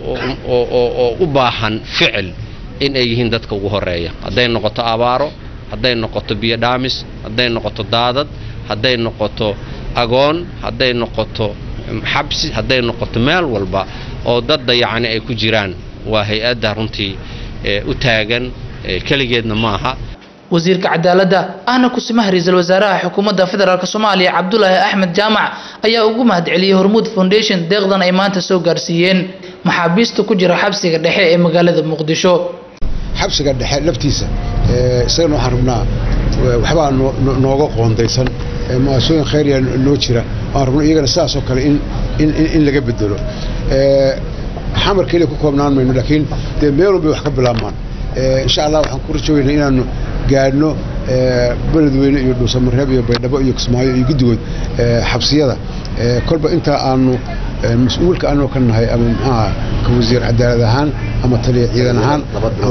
oo u baahan ficil in ay yihiin dadka ugu horeeya haday noqoto abaaro haday noqoto biyo dhaamis haday noqoto daadad haday noqoto agoon haday noqoto xabsi haday noqoto meel walba oo dad yacni ay ku jiraan waa hay'adda runtii u taagan kaligeedna maaha
wasiirka cadaaladda ahna ku simaha ra'iisul wasaaraha xukuumadda federaalka Soomaaliya Cabdullaahi Axmed Jaamac ayaa ugu mahadceliyay Hormuud Foundation deeqdan ay maanta soo gaarsiiyeen maxaabiista ku jira xabsiga dhexe ee magaalada Muqdisho
xabsiga dhexe laftiisa isagana waxaan rabnaa waxba nooga qoondaysan mu'asasooyin khayriya noo jira aan rabno iyagana sidaas oo kale in laga bedelo xamar kale ku koobnaan mayno laakiin meel walba wax ka bilaabmaan insha Allah waxaan ku rajaynaynaa inaanu gaadhno beledweyne iyo dhuusamareeb iyo baydhabo iyo kismaayo iyo guddigood xabsiyada kolba inta aanu mas'uulka aanu ka nahay ama maxaa ka wasiir cadaalad ahaan ama taliye ciidan ahaan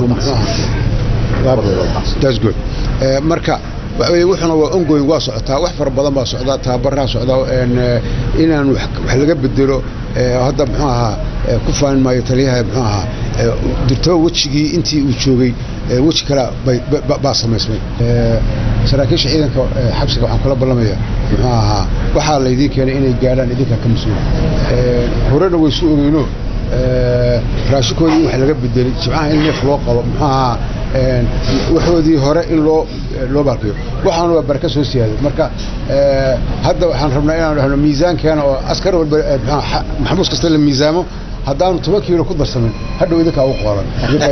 that's good marka wuxuuna waa ongoing waa socotaa wax fara badan baa socdaa tababarraa socdaa inaan wax laga bedelo hadda muxuu ahaa ku faanin maayo taliyaha muxuu ahaa dirtoo wejigii intii uu joogay weji kale baa samaysmay saraakiisha ciidanka xabsiga waxaan kula ballamaya muxuu ahaa waxaa laydiin keenay inay gaadhaan idinka ka mas-uul horena way su ogeyno raashinkoodii wax laga bedelay jimcaha in neef loo qalo muxuu ahaa waxoodii hore in loo baalkiyo waxaanu waa baraka soo siyaaday marka hadda waxaan rabnaa inaan dhahno miisaankeena oo askar walba maxamuus kasta la miisaamo haddaanu 10 kiilo ku darsamin hadhow idinkaa u qoran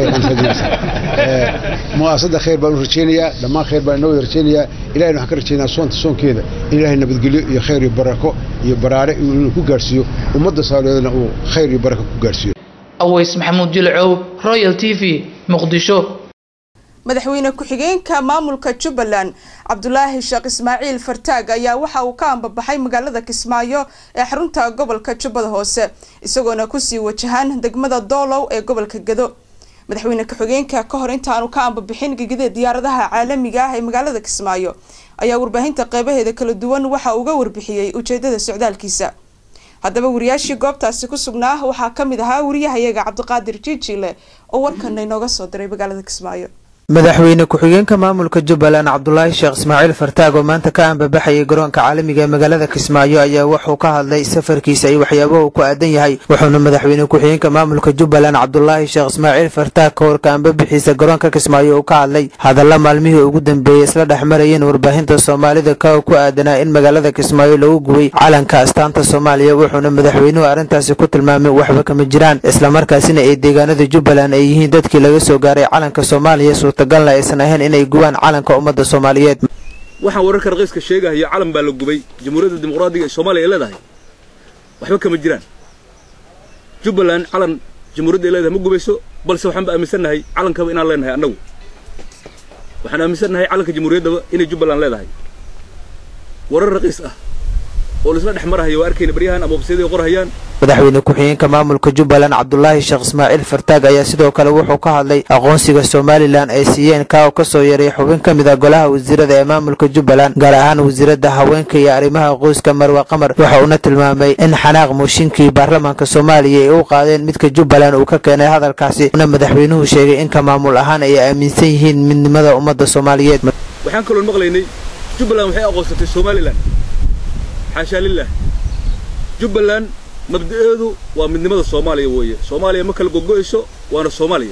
mu'asasada khayr baan u rajaynayaa dhammaan khayr baan inoo rajaynayaa ilaahayna waxaan ka rajaynayaa soonkeeda ilaahay nabadgelyo iyo khayr iyo barako iyo baraare inuu ku gaarsiiyo ummadda Soomaaliyeedna uu khayr iyo barako ku gaarsiiyo
Aways Maxamuud Jilcow Royal TV Muqdisho
madaxweyne ku-xigeenka maamulka Jubbaland Cabdullaahi Sheekh Ismaaciil Fartaag ayaa waxa uu ka ambabaxay magaalada Kismaayo ee xarunta gobolka Jubbada Hoose isagoona ku sii wajahan degmada Doolow ee gobolka Gado madaxweyne ku-xigeenka ka hor inta aanu ka ambabixin gigida diyaaradaha caalamiga ah ee magaalada Kismaayo ayaa warbaahinta qaybaheeda kala duwan waxa uu uga warbixiyay ujeedada socdaalkiisa haddaba wariyaashii goobtaasi ku sugnaa waxaa ka mid ahaa wariyahayaga Cabdiqaadir Jiijile oo warkan inooga soo diray magaalada Kismaayo
madaxweyne ku-xigeenka maamulka Jubbaland Cabdullaahi Sheekh Ismaaciil Fartaag oo maanta ka ambabaxay garoonka caalamiga ee magaalada Kismaayo ayaa wuxuu ka hadlay safarkiisa iyo waxyaabaha uu ku aadan yahay wuxuuna madaxweyne ku-xigeenka maamulka Jubbaland Cabdullaahi Sheekh Ismaaciil Fartaag ka hor ka ambabixiisa garoonka Kismaayo uu ka hadlay hadalla maalmihii ugu dambeeyay isla dhaxmarayeen warbaahinta Soomaalida ka ku aadanaa in magaalada Kismaayo lagu gubay calanka astaanta Soomaaliya wuxuuna madaxweynuhu arintaasi ku tilmaamay waxba kama jiraan isla markaasina ay deegaanada Jubbaland ay yihiin dadkii laga soo gaaray calanka Soomaaliya tagalna aysan ahayn inay gubaan calanka ummadda Soomaaliyeed
waxaan wararka raqiiska sheegaya calan baa la gubay jamhuuriyadda dimuqraadiga ee Soomaaliya ay leedahay waxba kama jiraan Jubbaland calan jamhuuriyadda ay leedahay ma gubayso balse waxaan aaminsanahay calankaba inaan leenahay annagu waxaan aaminsanahay calanka jamhuuriyadda inay Jubbaland leedahay warar raqiis ah oo la isla dhaxmarayo arkayna bariyahan ama website qorayaan
madaxweyne ku-xigeenka maamulka Jubbaland Cabdullaahi Sheekh Ismaaciil Fartaag ayaa sidoo kale wuxuu ka hadlay aqoonsiga Somaliland ay siiyeen ka soo yaray xubin kamid ah golaha wasiirada ee maamulka Jubbaland gaar ahaan wasiirada haweenka iyo arrimaha qoyska Marwa Qamar waxa uu tilmaamay in xanaaq mooshinkii baarlamaanka Soomaaliya ay u qaadeen midka Jubbaland uu ka keenay hadalkaasi madaxweynuhu sheegay in ka maamul ahaan ay aaminsan yihiin midnimada ummadda Soomaaliyeed
waxaan kaloo maqlaynay jubbaland waxay aqoonsatay somaliland xaashaa lillah jubbaland mabda'eedu waa midnimada soomaaliya weeye soomaaliya ma kala gogo'ayso waana soomaaliya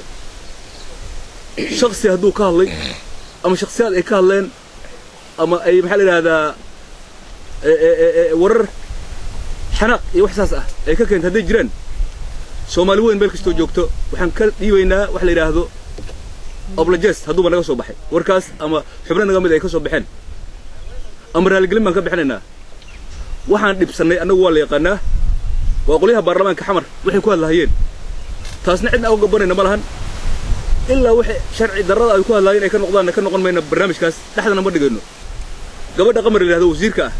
shakhsi hadduu ka hadlay ama shakhsiyaad ay ka hadleen ama ay maxaa la yidhaahdaa warar xanaaq iyo wax saas ah ay ka keenta hadday jiraan soomaali weyn meel kastoo joogto waxaan ka dhiibaynaa wax la yidhaahdo oblajes hadduuba naga soo baxay warkaas ama xubno naga mid ay ka soo baxeen ama raaligelin baan ka bixinaynaa waxaan dhibsannay annagu waa la yaqaanaa waa qolyaha baarlamaanka xamar waxay ku hadlahayeen taasna cidna uga gabanayna ma lahan ilaa wixii sharci darrada ay ku hadlaayeen ay ka noqdaan ka noqon mayna barnaamijkaas dhexdana ma dhigayno gabadha qamar la yidhahdo wasiirka ah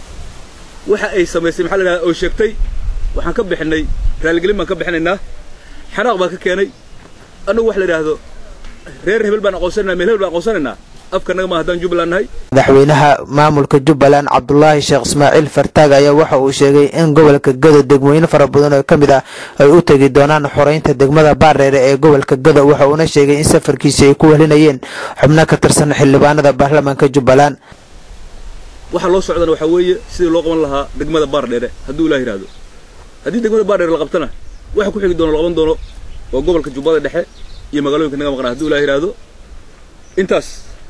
waxa ay samaysay maxaa la yidhahdaa oo sheegtay waxaan ka bixinay raaligelin baan ka bixinaynaa xanaaq baan ka keenay annagu wax la yidhaahdo reer hebel baan aqoonsanaynaa meel hebel baan aqoonsanaynaa afkanaga ma haddaan jubbaland nahay
madaxweynaha maamulka jubbaland cabdulaahi sheekh ismaaciil fartaag ayaa waxa uu sheegay in gobolka gado degmooyin fara badan oo ka mid ah ay u tegi doonaan xoreynta degmada Baardheere ee gobolka gado waxa uuna sheegay in safarkiisa ay ku welinayeen xubno ka tirsan xildhibaanada baarlamaanka jubbaland
waxa loo socdana waxa weeye sidii loo qaban lahaa degmada Baardheere hadduu ilaahay yiraahdo haddii degmada Baardheere la qabtana waxa ku xigi doona la qaban doono waa gobolka jubbada dhexe iyo magaalooyinka naga maqnaa hadduu ilaahay yiraahdo intaas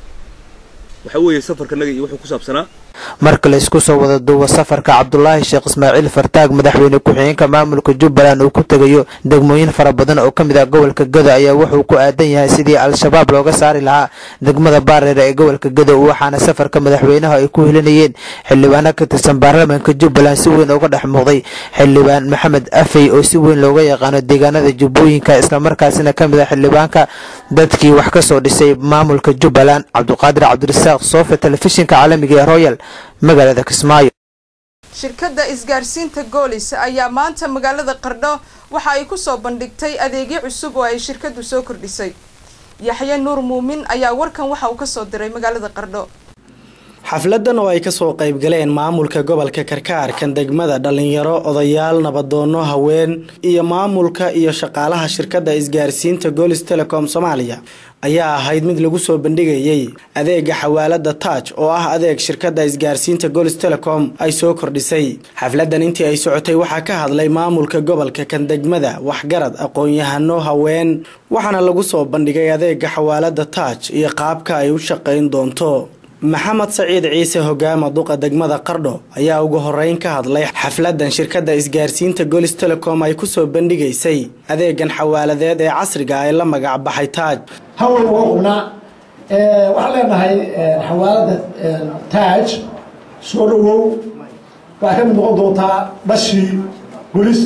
waxa weeye safarkanaga iyo wuxuu ku saabsanaa
marka la isku soo wada duubo safarka cabdulaahi sheekh ismaaciil fartaag madaxweyne ku-xigeenka maamulka jubbaland uu ku tagayo degmooyin fara badan oo ka mid ah gobolka gado ayaa wuxuu ku aadan yahay sidii al-shabaab looga saari lahaa degmada Baardheere ee gobolka gado waxaana safarka madaxweynaha ay ku helinayeen xildhibaano ka tirsan baarlamaanka jubbaland si weyn uga dhex muuqday xildhibaan maxamed afey oo si weyn looga yaqaano deegaanada jubbooyinka isla markaasina ka mid ah xildhibaanka dadkii wax ka soo dhisay maamulka jubbaland cabduqaadir cabdirasaaq soofe telefishinka caalamiga ee royal magaalada Kismaayo
shirkadda isgaarsiinta Goolis ayaa maanta magaalada Qardho waxa ay ku soo bandhigtay adeegyo cusub oo ay shirkaddu soo kordhisay Yaxya Nuur Muumin ayaa warkan waxa uu ka soo diray magaalada Qardho
xafladan oo ay ka soo qayb galeen maamulka gobolka Karkaar kan degmada dhalinyaro odayaal nabadoono haween iyo maamulka iyo shaqaalaha shirkadda isgaarsiinta Goolis Telecom Soomaaliya ayaa ahayd mid lagu soo bandhigayay adeega xawaalada Touch oo ah adeeg shirkadda isgaarsiinta Goolis Telecom ay soo kordhisay xafladan intii ay socotay waxa ka hadlay maamulka gobolka kan degmada waxgarad aqoon-yahano haween waxaana lagu soo bandhigay adeega xawaalada Touch iyo qaabka ay u shaqeyn doonto maxamed saciid ciise hogaama duqa degmada Qardho ayaa ugu horeyn ka hadlay xafladan shirkadda isgaarsiinta Goolis Telecom ay ku soo bandhigaysay adeegan xawaaladeed ee casriga ah ee la magac baxay Touch
hawl waqna waxa leenahay xawaalada Touch soo dhawow waxa ka mid noqon doonta bashi Goolis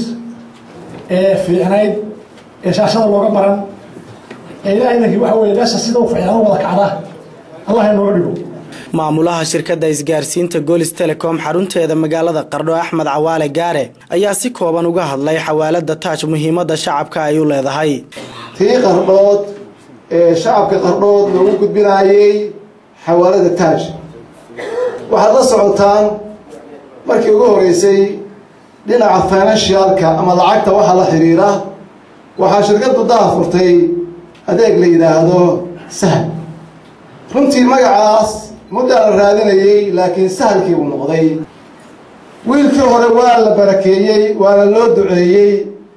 fiicnayd shaashada looga baran ilaahay waxa weeye meesha sida uu fiicnaan wada kacda Allah inoo dhigo
maamulaha shirkadda isgaarsiinta Goolis Telecom xarunteeda magaalada Qardho Axmed Cawaale Gaare ayaa si kooban uga hadlay xawaalada Touch muhiimadda shacabka ay u leedahay
tii Qardhood ee shacabka Qardhood lagu gudbinayay xawaalada Touch waxaad la socotaan markii ugu horeysay dhinaca financialka ama lacagta waxa la xiriira waxa shirkaddu daafurtay adeeg la yiraahdo Sahal runtii magacaas muddo la raadinayay laakiin sahalkii uu noqday wiilkii hore waa la barakeeyay waa loo duceeyay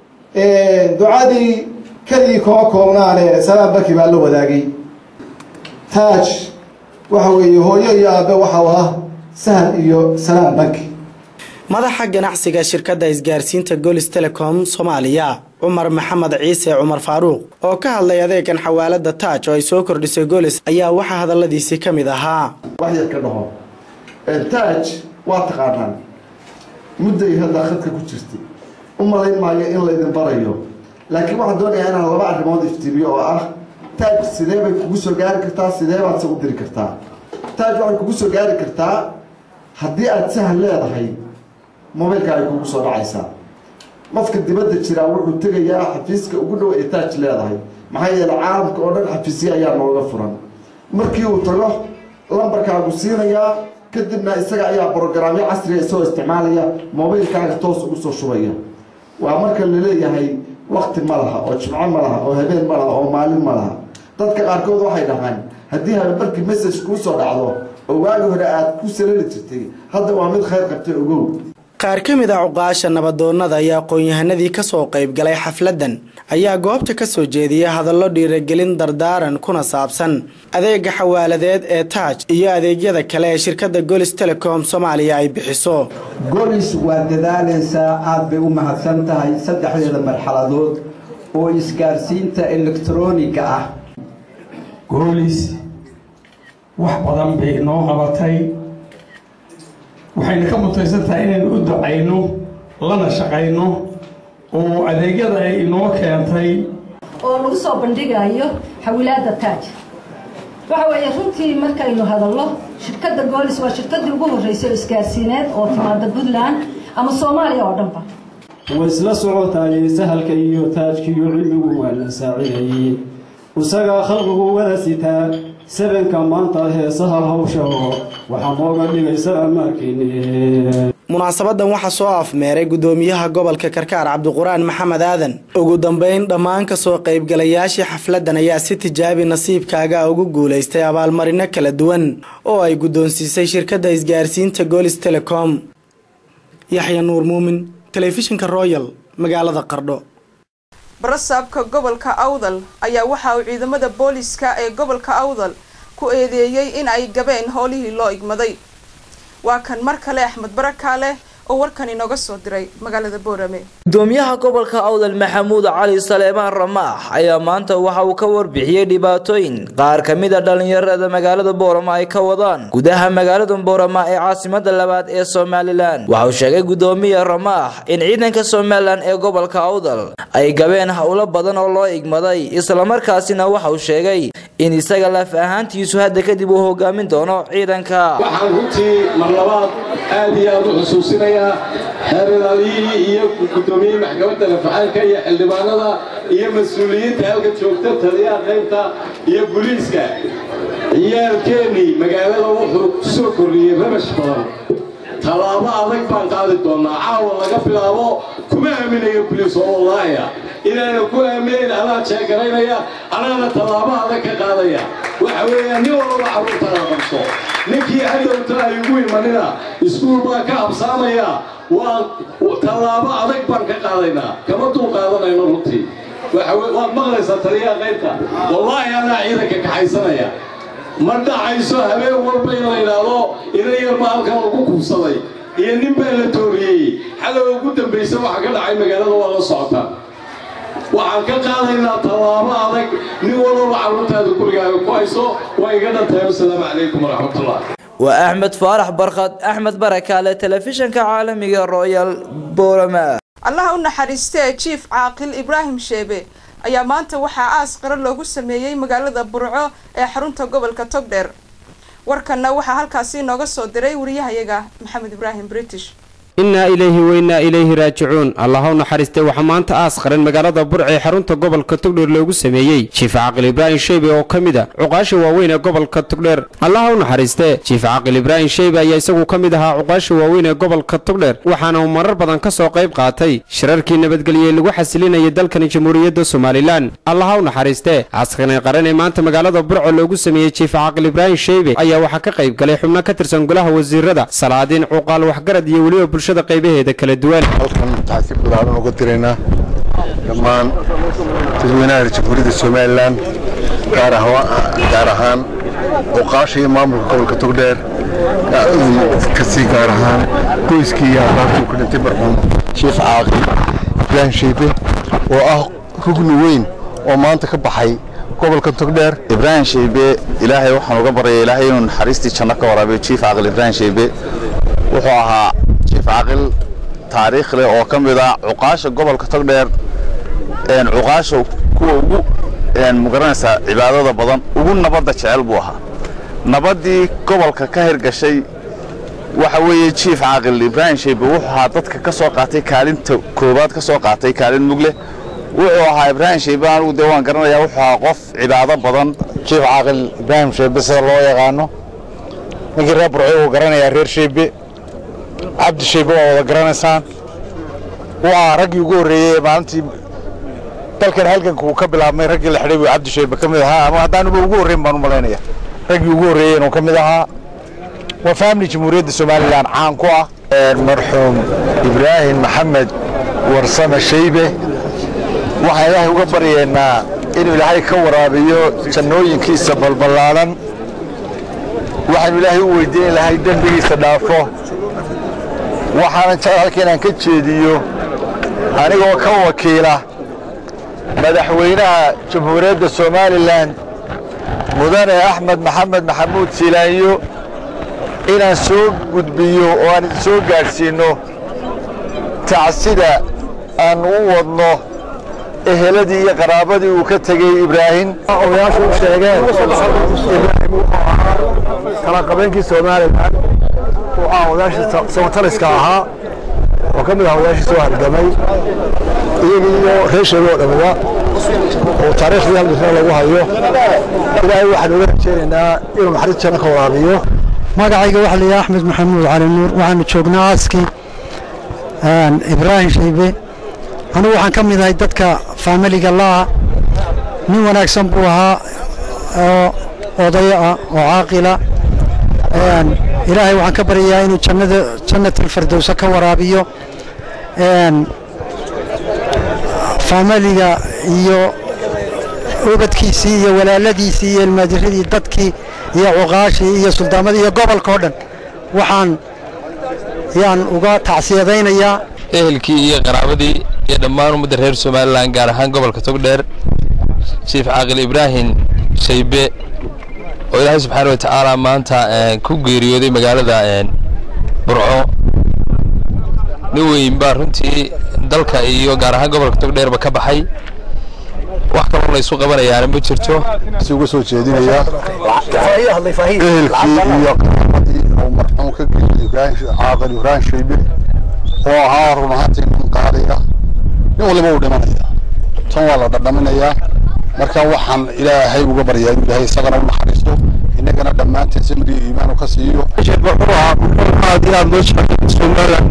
ducadii kadii koo koobnaane salaam baki baa la wadaagay Touch waxa weeye hooyo iyo aabe waxa ah Sahal iyo salaam baki
madaxa ganacsiga shirkadda isgaarsiinta Goolis Telecom Soomaaliya Umar Maxamed Ciise Umar Faaruq oo ka hadlay adeegan xawaalada Touch oo ay soo kordhisay Goolis ayaa waxa hadaladiisa kamid ahaa
wax yar ka dhaho Touch waa taqaanaan muddo ay hadda khadka ku jirtay umaleyn maayo in la idin barayo laakiin waxaan doonayaa inaan laba arrimood iftiimiyo oo ah Touch sidee bay kugu soo gaari kartaa sidee baad soo diri kartaa Touch waxay kugu soo gaari kartaa haddii aad sahal leedahay mobilka ay kugu soo dhacaysaa qofka dibadda jira wuxuu tagayaa xafiiska ugu dhow ee Touch leedahay maxay yeelay caalamka oo dhan xafiisyo ayaa nooga furan markii uu tago lambarkaagu siinayaa kadibna isaga ayaa programyo casri ah soo isticmaalaya mobilkaaga toos ugu soo shubaya waa marka la leeyahay waqti ma laha oo jimco ma laha oo habeen ma laha oo maalin ma laha dadka qaarkood waxay dhahaan haddii habeenkii message kuu soo dhacdo oo waagi hore aad ku salali jirtay hadda waa mid khayr qabtay ogow.
qaar ka mid ah cuqaasha nabadoonnada iyo aqoon-yahanadii ka soo qayb galay xafladan ayaa goobta ka soo jeediyay hadallo dhiirigelin dardaaran kuna saabsan adeega xawaaladeed ee Taaj iyo adeegyada kale ee shirkadda Golis Telecom Soomaaliya ay bixiso.
Golis waa dadaalaysaa aad bay u mahadsan tahay saddexdeeda marxaladood oo isgaarsiinta elektarooniga ah.
Golis wax badan bay noo qabatay waxayna ka mutaysan tahay inaynu u ducayno lana shaqayno oo adeegyada ay inoo keentay
oo lagu soo bandhigayo xawilaadda Taaj. waxa weeye runtii markaynu hadallo shirkadda Golis waa shirkaddii ugu horeysay isgaarsiineed oo timaada Puntland ama Soomaaliya oo dhanba.
وإسلا سعوتاي سهل كي يوتاج كي يعلمه ولا ساعي وسجى خلقه ولا ستا سبن كمان طه سهل هوشه وحموقا ليس أماكنه.
munaasabadan waxaa soo afmeeray gudoomiyaha gobolka Karkaar Cabdiquraan Maxamed Aadan. ugu dambeyn dhammaan ka soo qaybgalayaashii xafladan ayaa si tijaabi nasiibkaaga ugu guuleystay abaalmarino kala duwan oo ay gudoonsiisay shirkadda isgaarsiinta Golis Telecom. Yaxya Nuur Muumin, telefishinka Royal, magaalada Qardho.
barasaabka gobolka Awdal ayaa waxa uu ciidamada booliska ee gobolka Awdal ku eedeeyay in ay gabeen howlihii loo igmaday. waa kan mar kale Axmed Barakaale oo warkan inooga soo diray magaalada Boorame.
gudoomiyaha gobolka Awdal Maxamuud Cali Saleemaan Ramaax ayaa maanta waxa uu ka warbixiyay dhibaatooyin qaar kamid ah dhalinyarada magaalada Boorame ay ka wadaan gudaha magaalada Boorame ee caasimadda labaad ee Soomaaliland. waxa uu sheegay gudoomiyaha Ramaax in ciidanka Soomaaliland ee gobolka Awdal ay gabeen hawlo badan oo loo igmaday isla markaasina waxa uu sheegay in isaga laf ahaantiisu hadda kadib uu hogaamin doono ciidanka.
waxaan runtii marlabaad aad iyo aad u xusuusinayaa xeeraliyihii iyo gudoomiyaha maxkamadda rafcaanka iyo xildhibaanada iyo mas'uuliyiinta halka joogta taliyaha qaybta iyo booliiska ciyaalkeennii magaalada wuxuu soo kordhiyey rabash badan. tallaabo adag baan qaadi doonaa caawa laga bilaabo kuma aaminayo boliis oo wallaahi inaana ku aaminayn anaa jeegaraynaya anaana tallaabo adag ka qaadaya. waxa weeyaan nin walba carruurtaada qabso ninkii hadhowta ay ugu imanina iskuul baa ka habsaamaya waa tallaabo adag baan ka qaadaynaa kama dul qaadanayno runtii. waad maqlaysaa taliyaha qaybta wallaahi anaa ciidanka kaxaysanaya ma dhacayso habeen walba in la yidhaahdo ina yar baa halkan lagu kubsaday iyo nin baa la tooriyey xalay ugu dambaysa waxa ka dhacay magaalada waa la socotaa. waxaan ka qaadaynaa tallaabo adag nin walba carruurtaada gurigaaga ku hayso waa iga dhantahay. wasalaamu calaykum waraxmatullah.
وأحمد فارح برخات أحمد بركة تلفزيون كعالمي رويال بورما.
الله نحرسته Chief Caaqil Ibrahim Sheebe ayaa maanta waxa aas qaran loogu sameeyay magaalada Burco ee xarunta gobolka Togdheer. warkana waxa halkaasi nooga soo diray wariyahayaga Maxamed Ibrahim British.
إنا إليه وإنا إليه راجعون. الله نحرسته وحمانت آسخر مقالة برعي حرونت قبل كتقدر لوغو سميي شيف عاقل إبراهيم شيبي أو كميدا عقاش واوين قبل كتقدر. الله نحرسته شيف عاقل إبراهيم شيبي يسوق كميدها عقاش واوين قبل كتقدر وحنا مرر بدن كسو قيب قاتي شراركي نبت قليه لغو حسلين يدل كان جمهورية سوماليلان. الله نحرسته عسخرين قرن مانت مقالة برعي لوغو سميي شيف عاقل إبراهيم شيبي أيا وحكا قيب قليه حمنا كترسن قلها وزير ردا صلادين عقال وحقرد يوليو bulshada qaybaheeda kala duwan.
halkan taasi bilaaban uga direena dhammaan dadweynaha Jamhuuriyadda Soomaaliland gaar ahaan oqaashii maamulka gobolka Togdheer ka sii gaar ahaan qoyskii abaartu ku dhintay marxuum Chief Caaqil Ibrahim Sheebe oo ah rugni weyn oo maanta ka baxay gobolka Togdheer.
Ibrahim Sheebe ilaahay waxaan uga baryayaa ilaahay inuu naxariistii janno ka waraabiyo. Chief Caaqil Ibrahim Sheebe wuxuu ahaa Chief Caaqil taariikh leh oo kamid ah cuqaasha gobolka Togdheer cuqaasha kuwa ugu mugaranaysa cibaadada badan ugu nabadda jecel buu ahaa. nabadii gobolka ka hirgashay waxa weeye Chief Caaqil Ibrahim Sheebe wuxuu ahaa dadka ka soo qaatay kaalinta koobaad ka soo qaatay kaalin mugle. wuxuu ahaa Ibrahim Sheebe anigu de waan garanayaa wuxuu ahaa qof cibaado badan.
Chief Caaqil Ibrahim Sheebe sida loo yaqaano ninkii reer Burco uu garanayaa reer Sheebe Cabdi Sheebe waa wada garanaysaan. waa raggii ugu horeeyay maalintii dalkan halganku uu ka bilaabmay raggii la xidhay Cabdi Sheebe ka mid ahaa ama haddaan ugu horeyn baan u maleynayaa raggii ugu horeeyay inuu ka mid ahaa
وفاملي جمهورية الصوماليلاند عان كوا
مرحوم إبراهيم محمد ورسام الشيبة waxaa ilaahay uga baryeennaa inuu ilaahay ka waraabiyo jannooyinkiisa balballaaran waxaanu ilaahay u weydiin lahay dembigiisa dhaafo waxaanan jecel halka inaan ka jeediyo anigoo ka wakiila madaxweynaha jamhuuriyadda somaliland mudane axmed maxamed maxamuud siilaanyo inaan soo gudbiyo oo aan soo gaadhsiinno tacsida aan u wadno eheladii iyo qaraabadii uu ka tegey ibraahim odayaashu u sheegeen ibraahim wuxuu ahaa kala qabeenkii somaliland uu ah odayaashii samataliska ahaa oo ka mid ah odayaashii soo halgamay iyagii iyo reer sheego oo dhamida oo taariikhdii halgasna lagu hayo ilaahay waxaan uga rajeynaynaa inuu naxariis janno ka waraabiyo
magacayga waxaa la yidhaha axmed maxamuud cali nuur waxaanu joognaa aaskii ibraahim shaybe anigu waxaan ka mid ahay dadka faamiliga laa nin wanaagsan buu ahaa oo odayo ah oo caaqila ilaahay waxaan ka baryayaa inuu jannatul firdawsa ka waraabiyo faamiliga iyo ubadkiisii iyo walaaladiisii iyo ilmaadiradii dadkii iyo cuqaashii iyo suldaamadii iyo gobolka oo dhan yaan uga tacsiyadaynayaa
ehelkii iyo qaraabadii iyo dhammaan ummadda reer somaliland gaar ahaan gobolka togdheer shiif caaqil ibraahim shaybe oo ilaahay subxaana wa tacaala maanta ku geeriyooday magaalada burco nin weyn baa runtii dalka iyo gaar ahaan gobolka togdheerba ka baxay wax kaloo la isu qabanayaana ma jirto
si uga soo jeedinaya ehelkii iyo qaraabadii oo marxuum ka geeriyooday caaqil ibraahim shaybe oo ahaa run ahaantii nin qaaliya nin waliba uu dhimanaya tan waa la dhadhaminayaa marka waxaan ilaahay uga baryaa inuu ilaahay isagana u naxariisto innagana dhammaanteen samri iyo iimaan ka siiyo
wuxuu ahaa aad iyo aad loo shaqeeyay Soomaaliland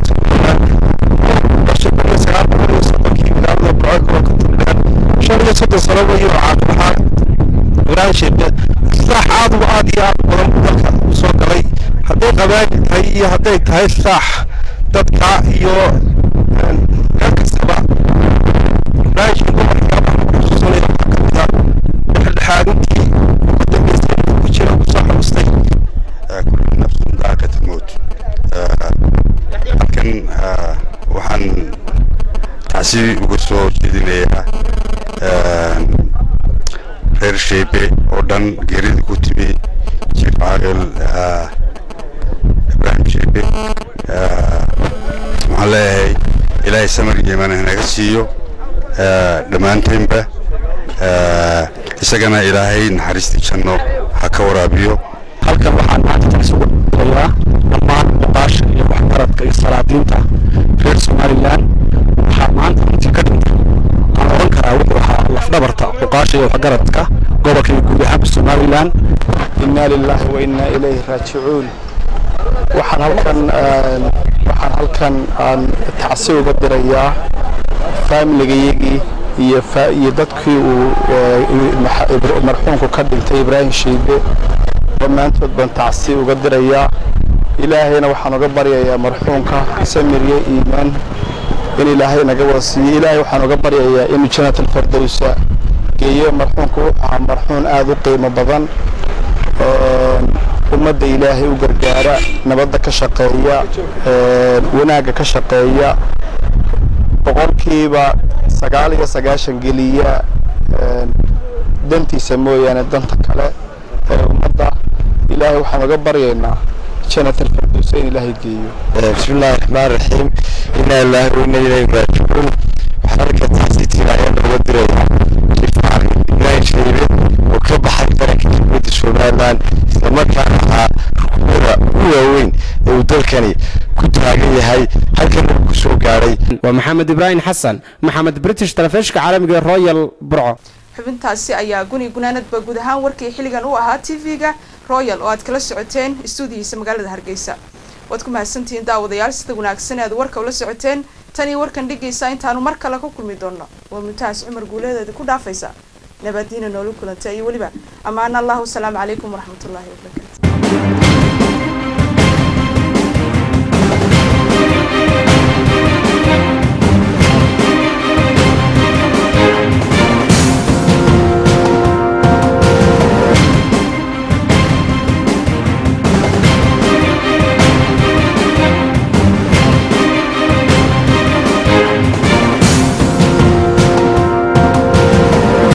صدق صلوه وعاقبها وراشد صح عاد وعاد يا بدن dalka soo galay haday qabaad tahay iyo haday tahay sax dadka iyo kasba raashid xaaladii ku dambeysay ku jira ku soo xustay
كل نفس ذائقة الموت لكن waxaan taasi ugu soo jeedinayaa reer shaybe oo dhan geerida ku timi jiif caaqil ibraahim shaybe waxaan leeyahay ilaahay samir iyo iimaan naga siiyo dhammaanteenba isagana ilaahay naxariistii janno ha ka waraabiyo
halkan waxaan maanta taasi ugu dirayaa dhammaan muqaasha iyo waxbaradka iyo salaadiinta reer somaliland waxaa maanta intii ka dhintay aan oran karaa wuxuu ahaa lafdhabarta muqaasha iyo waxgaradka gobolka iyo guud ahaan somaliland
inna lillahi wa inna ilayhi raaji'uun waxaan halkan aan tacsi uga dirayaa familigayagii iyo dadkii uu marxuumku ka dhintay ibraahim shaybe dhammaantood baan tacsi uga dirayaa ilaahayna waxaan uga baryayaa marxuumka samiriye iimaan in ilaahay naga wasiiyo ilaahay waxaan uga baryayaa inuu jannatul firdawsa geeyo marxuumku wuxuu ahaa marxuum aad u qiimo badan ummadda ilaahay u gargaara nabadda ka shaqeeya wanaagga ka shaqeeya boqolkiiba 99 geliya dantiisa mooyaane danta kale ee ummadda ilaahay waxaan uga baryaynaa jannatul firdawsa in ilaahay geeyo
bismillahir rahmanir rahiim inna lillahi wa inna ilayhi raaji'uun waxaan ka taasiitinayaa uga dirayaa ibraahim shaybe oo ka baxay qaranka dowladda Soomaaliland isla markaana ahaa rukunada ugu waaweyn ee uu dalkani ku taagan yahay halkan uu ku soo gaaray
waa maxamed ibraahim xasan maxamed british telefishka caalamiga royal burco
xubintaasi ayaa guni gunaanadba guud ahaan warkii xilligan u ahaa TV-ga royal oo aad kala socoteen stuudiyiisa magaalada hargeysa waad ku mahadsantihiin daawadayaal sida wanaagsan aad warka ula socoteen tani warkan dhigaysa intaanu mar kale ku kulmi doono waa Mumtaaz Umar Guuleed ku dhaafaysa nabadiina noolu kulantay iyo waliba amaana Allah salaamu calaykum wa rahmatullahi wa barakatuh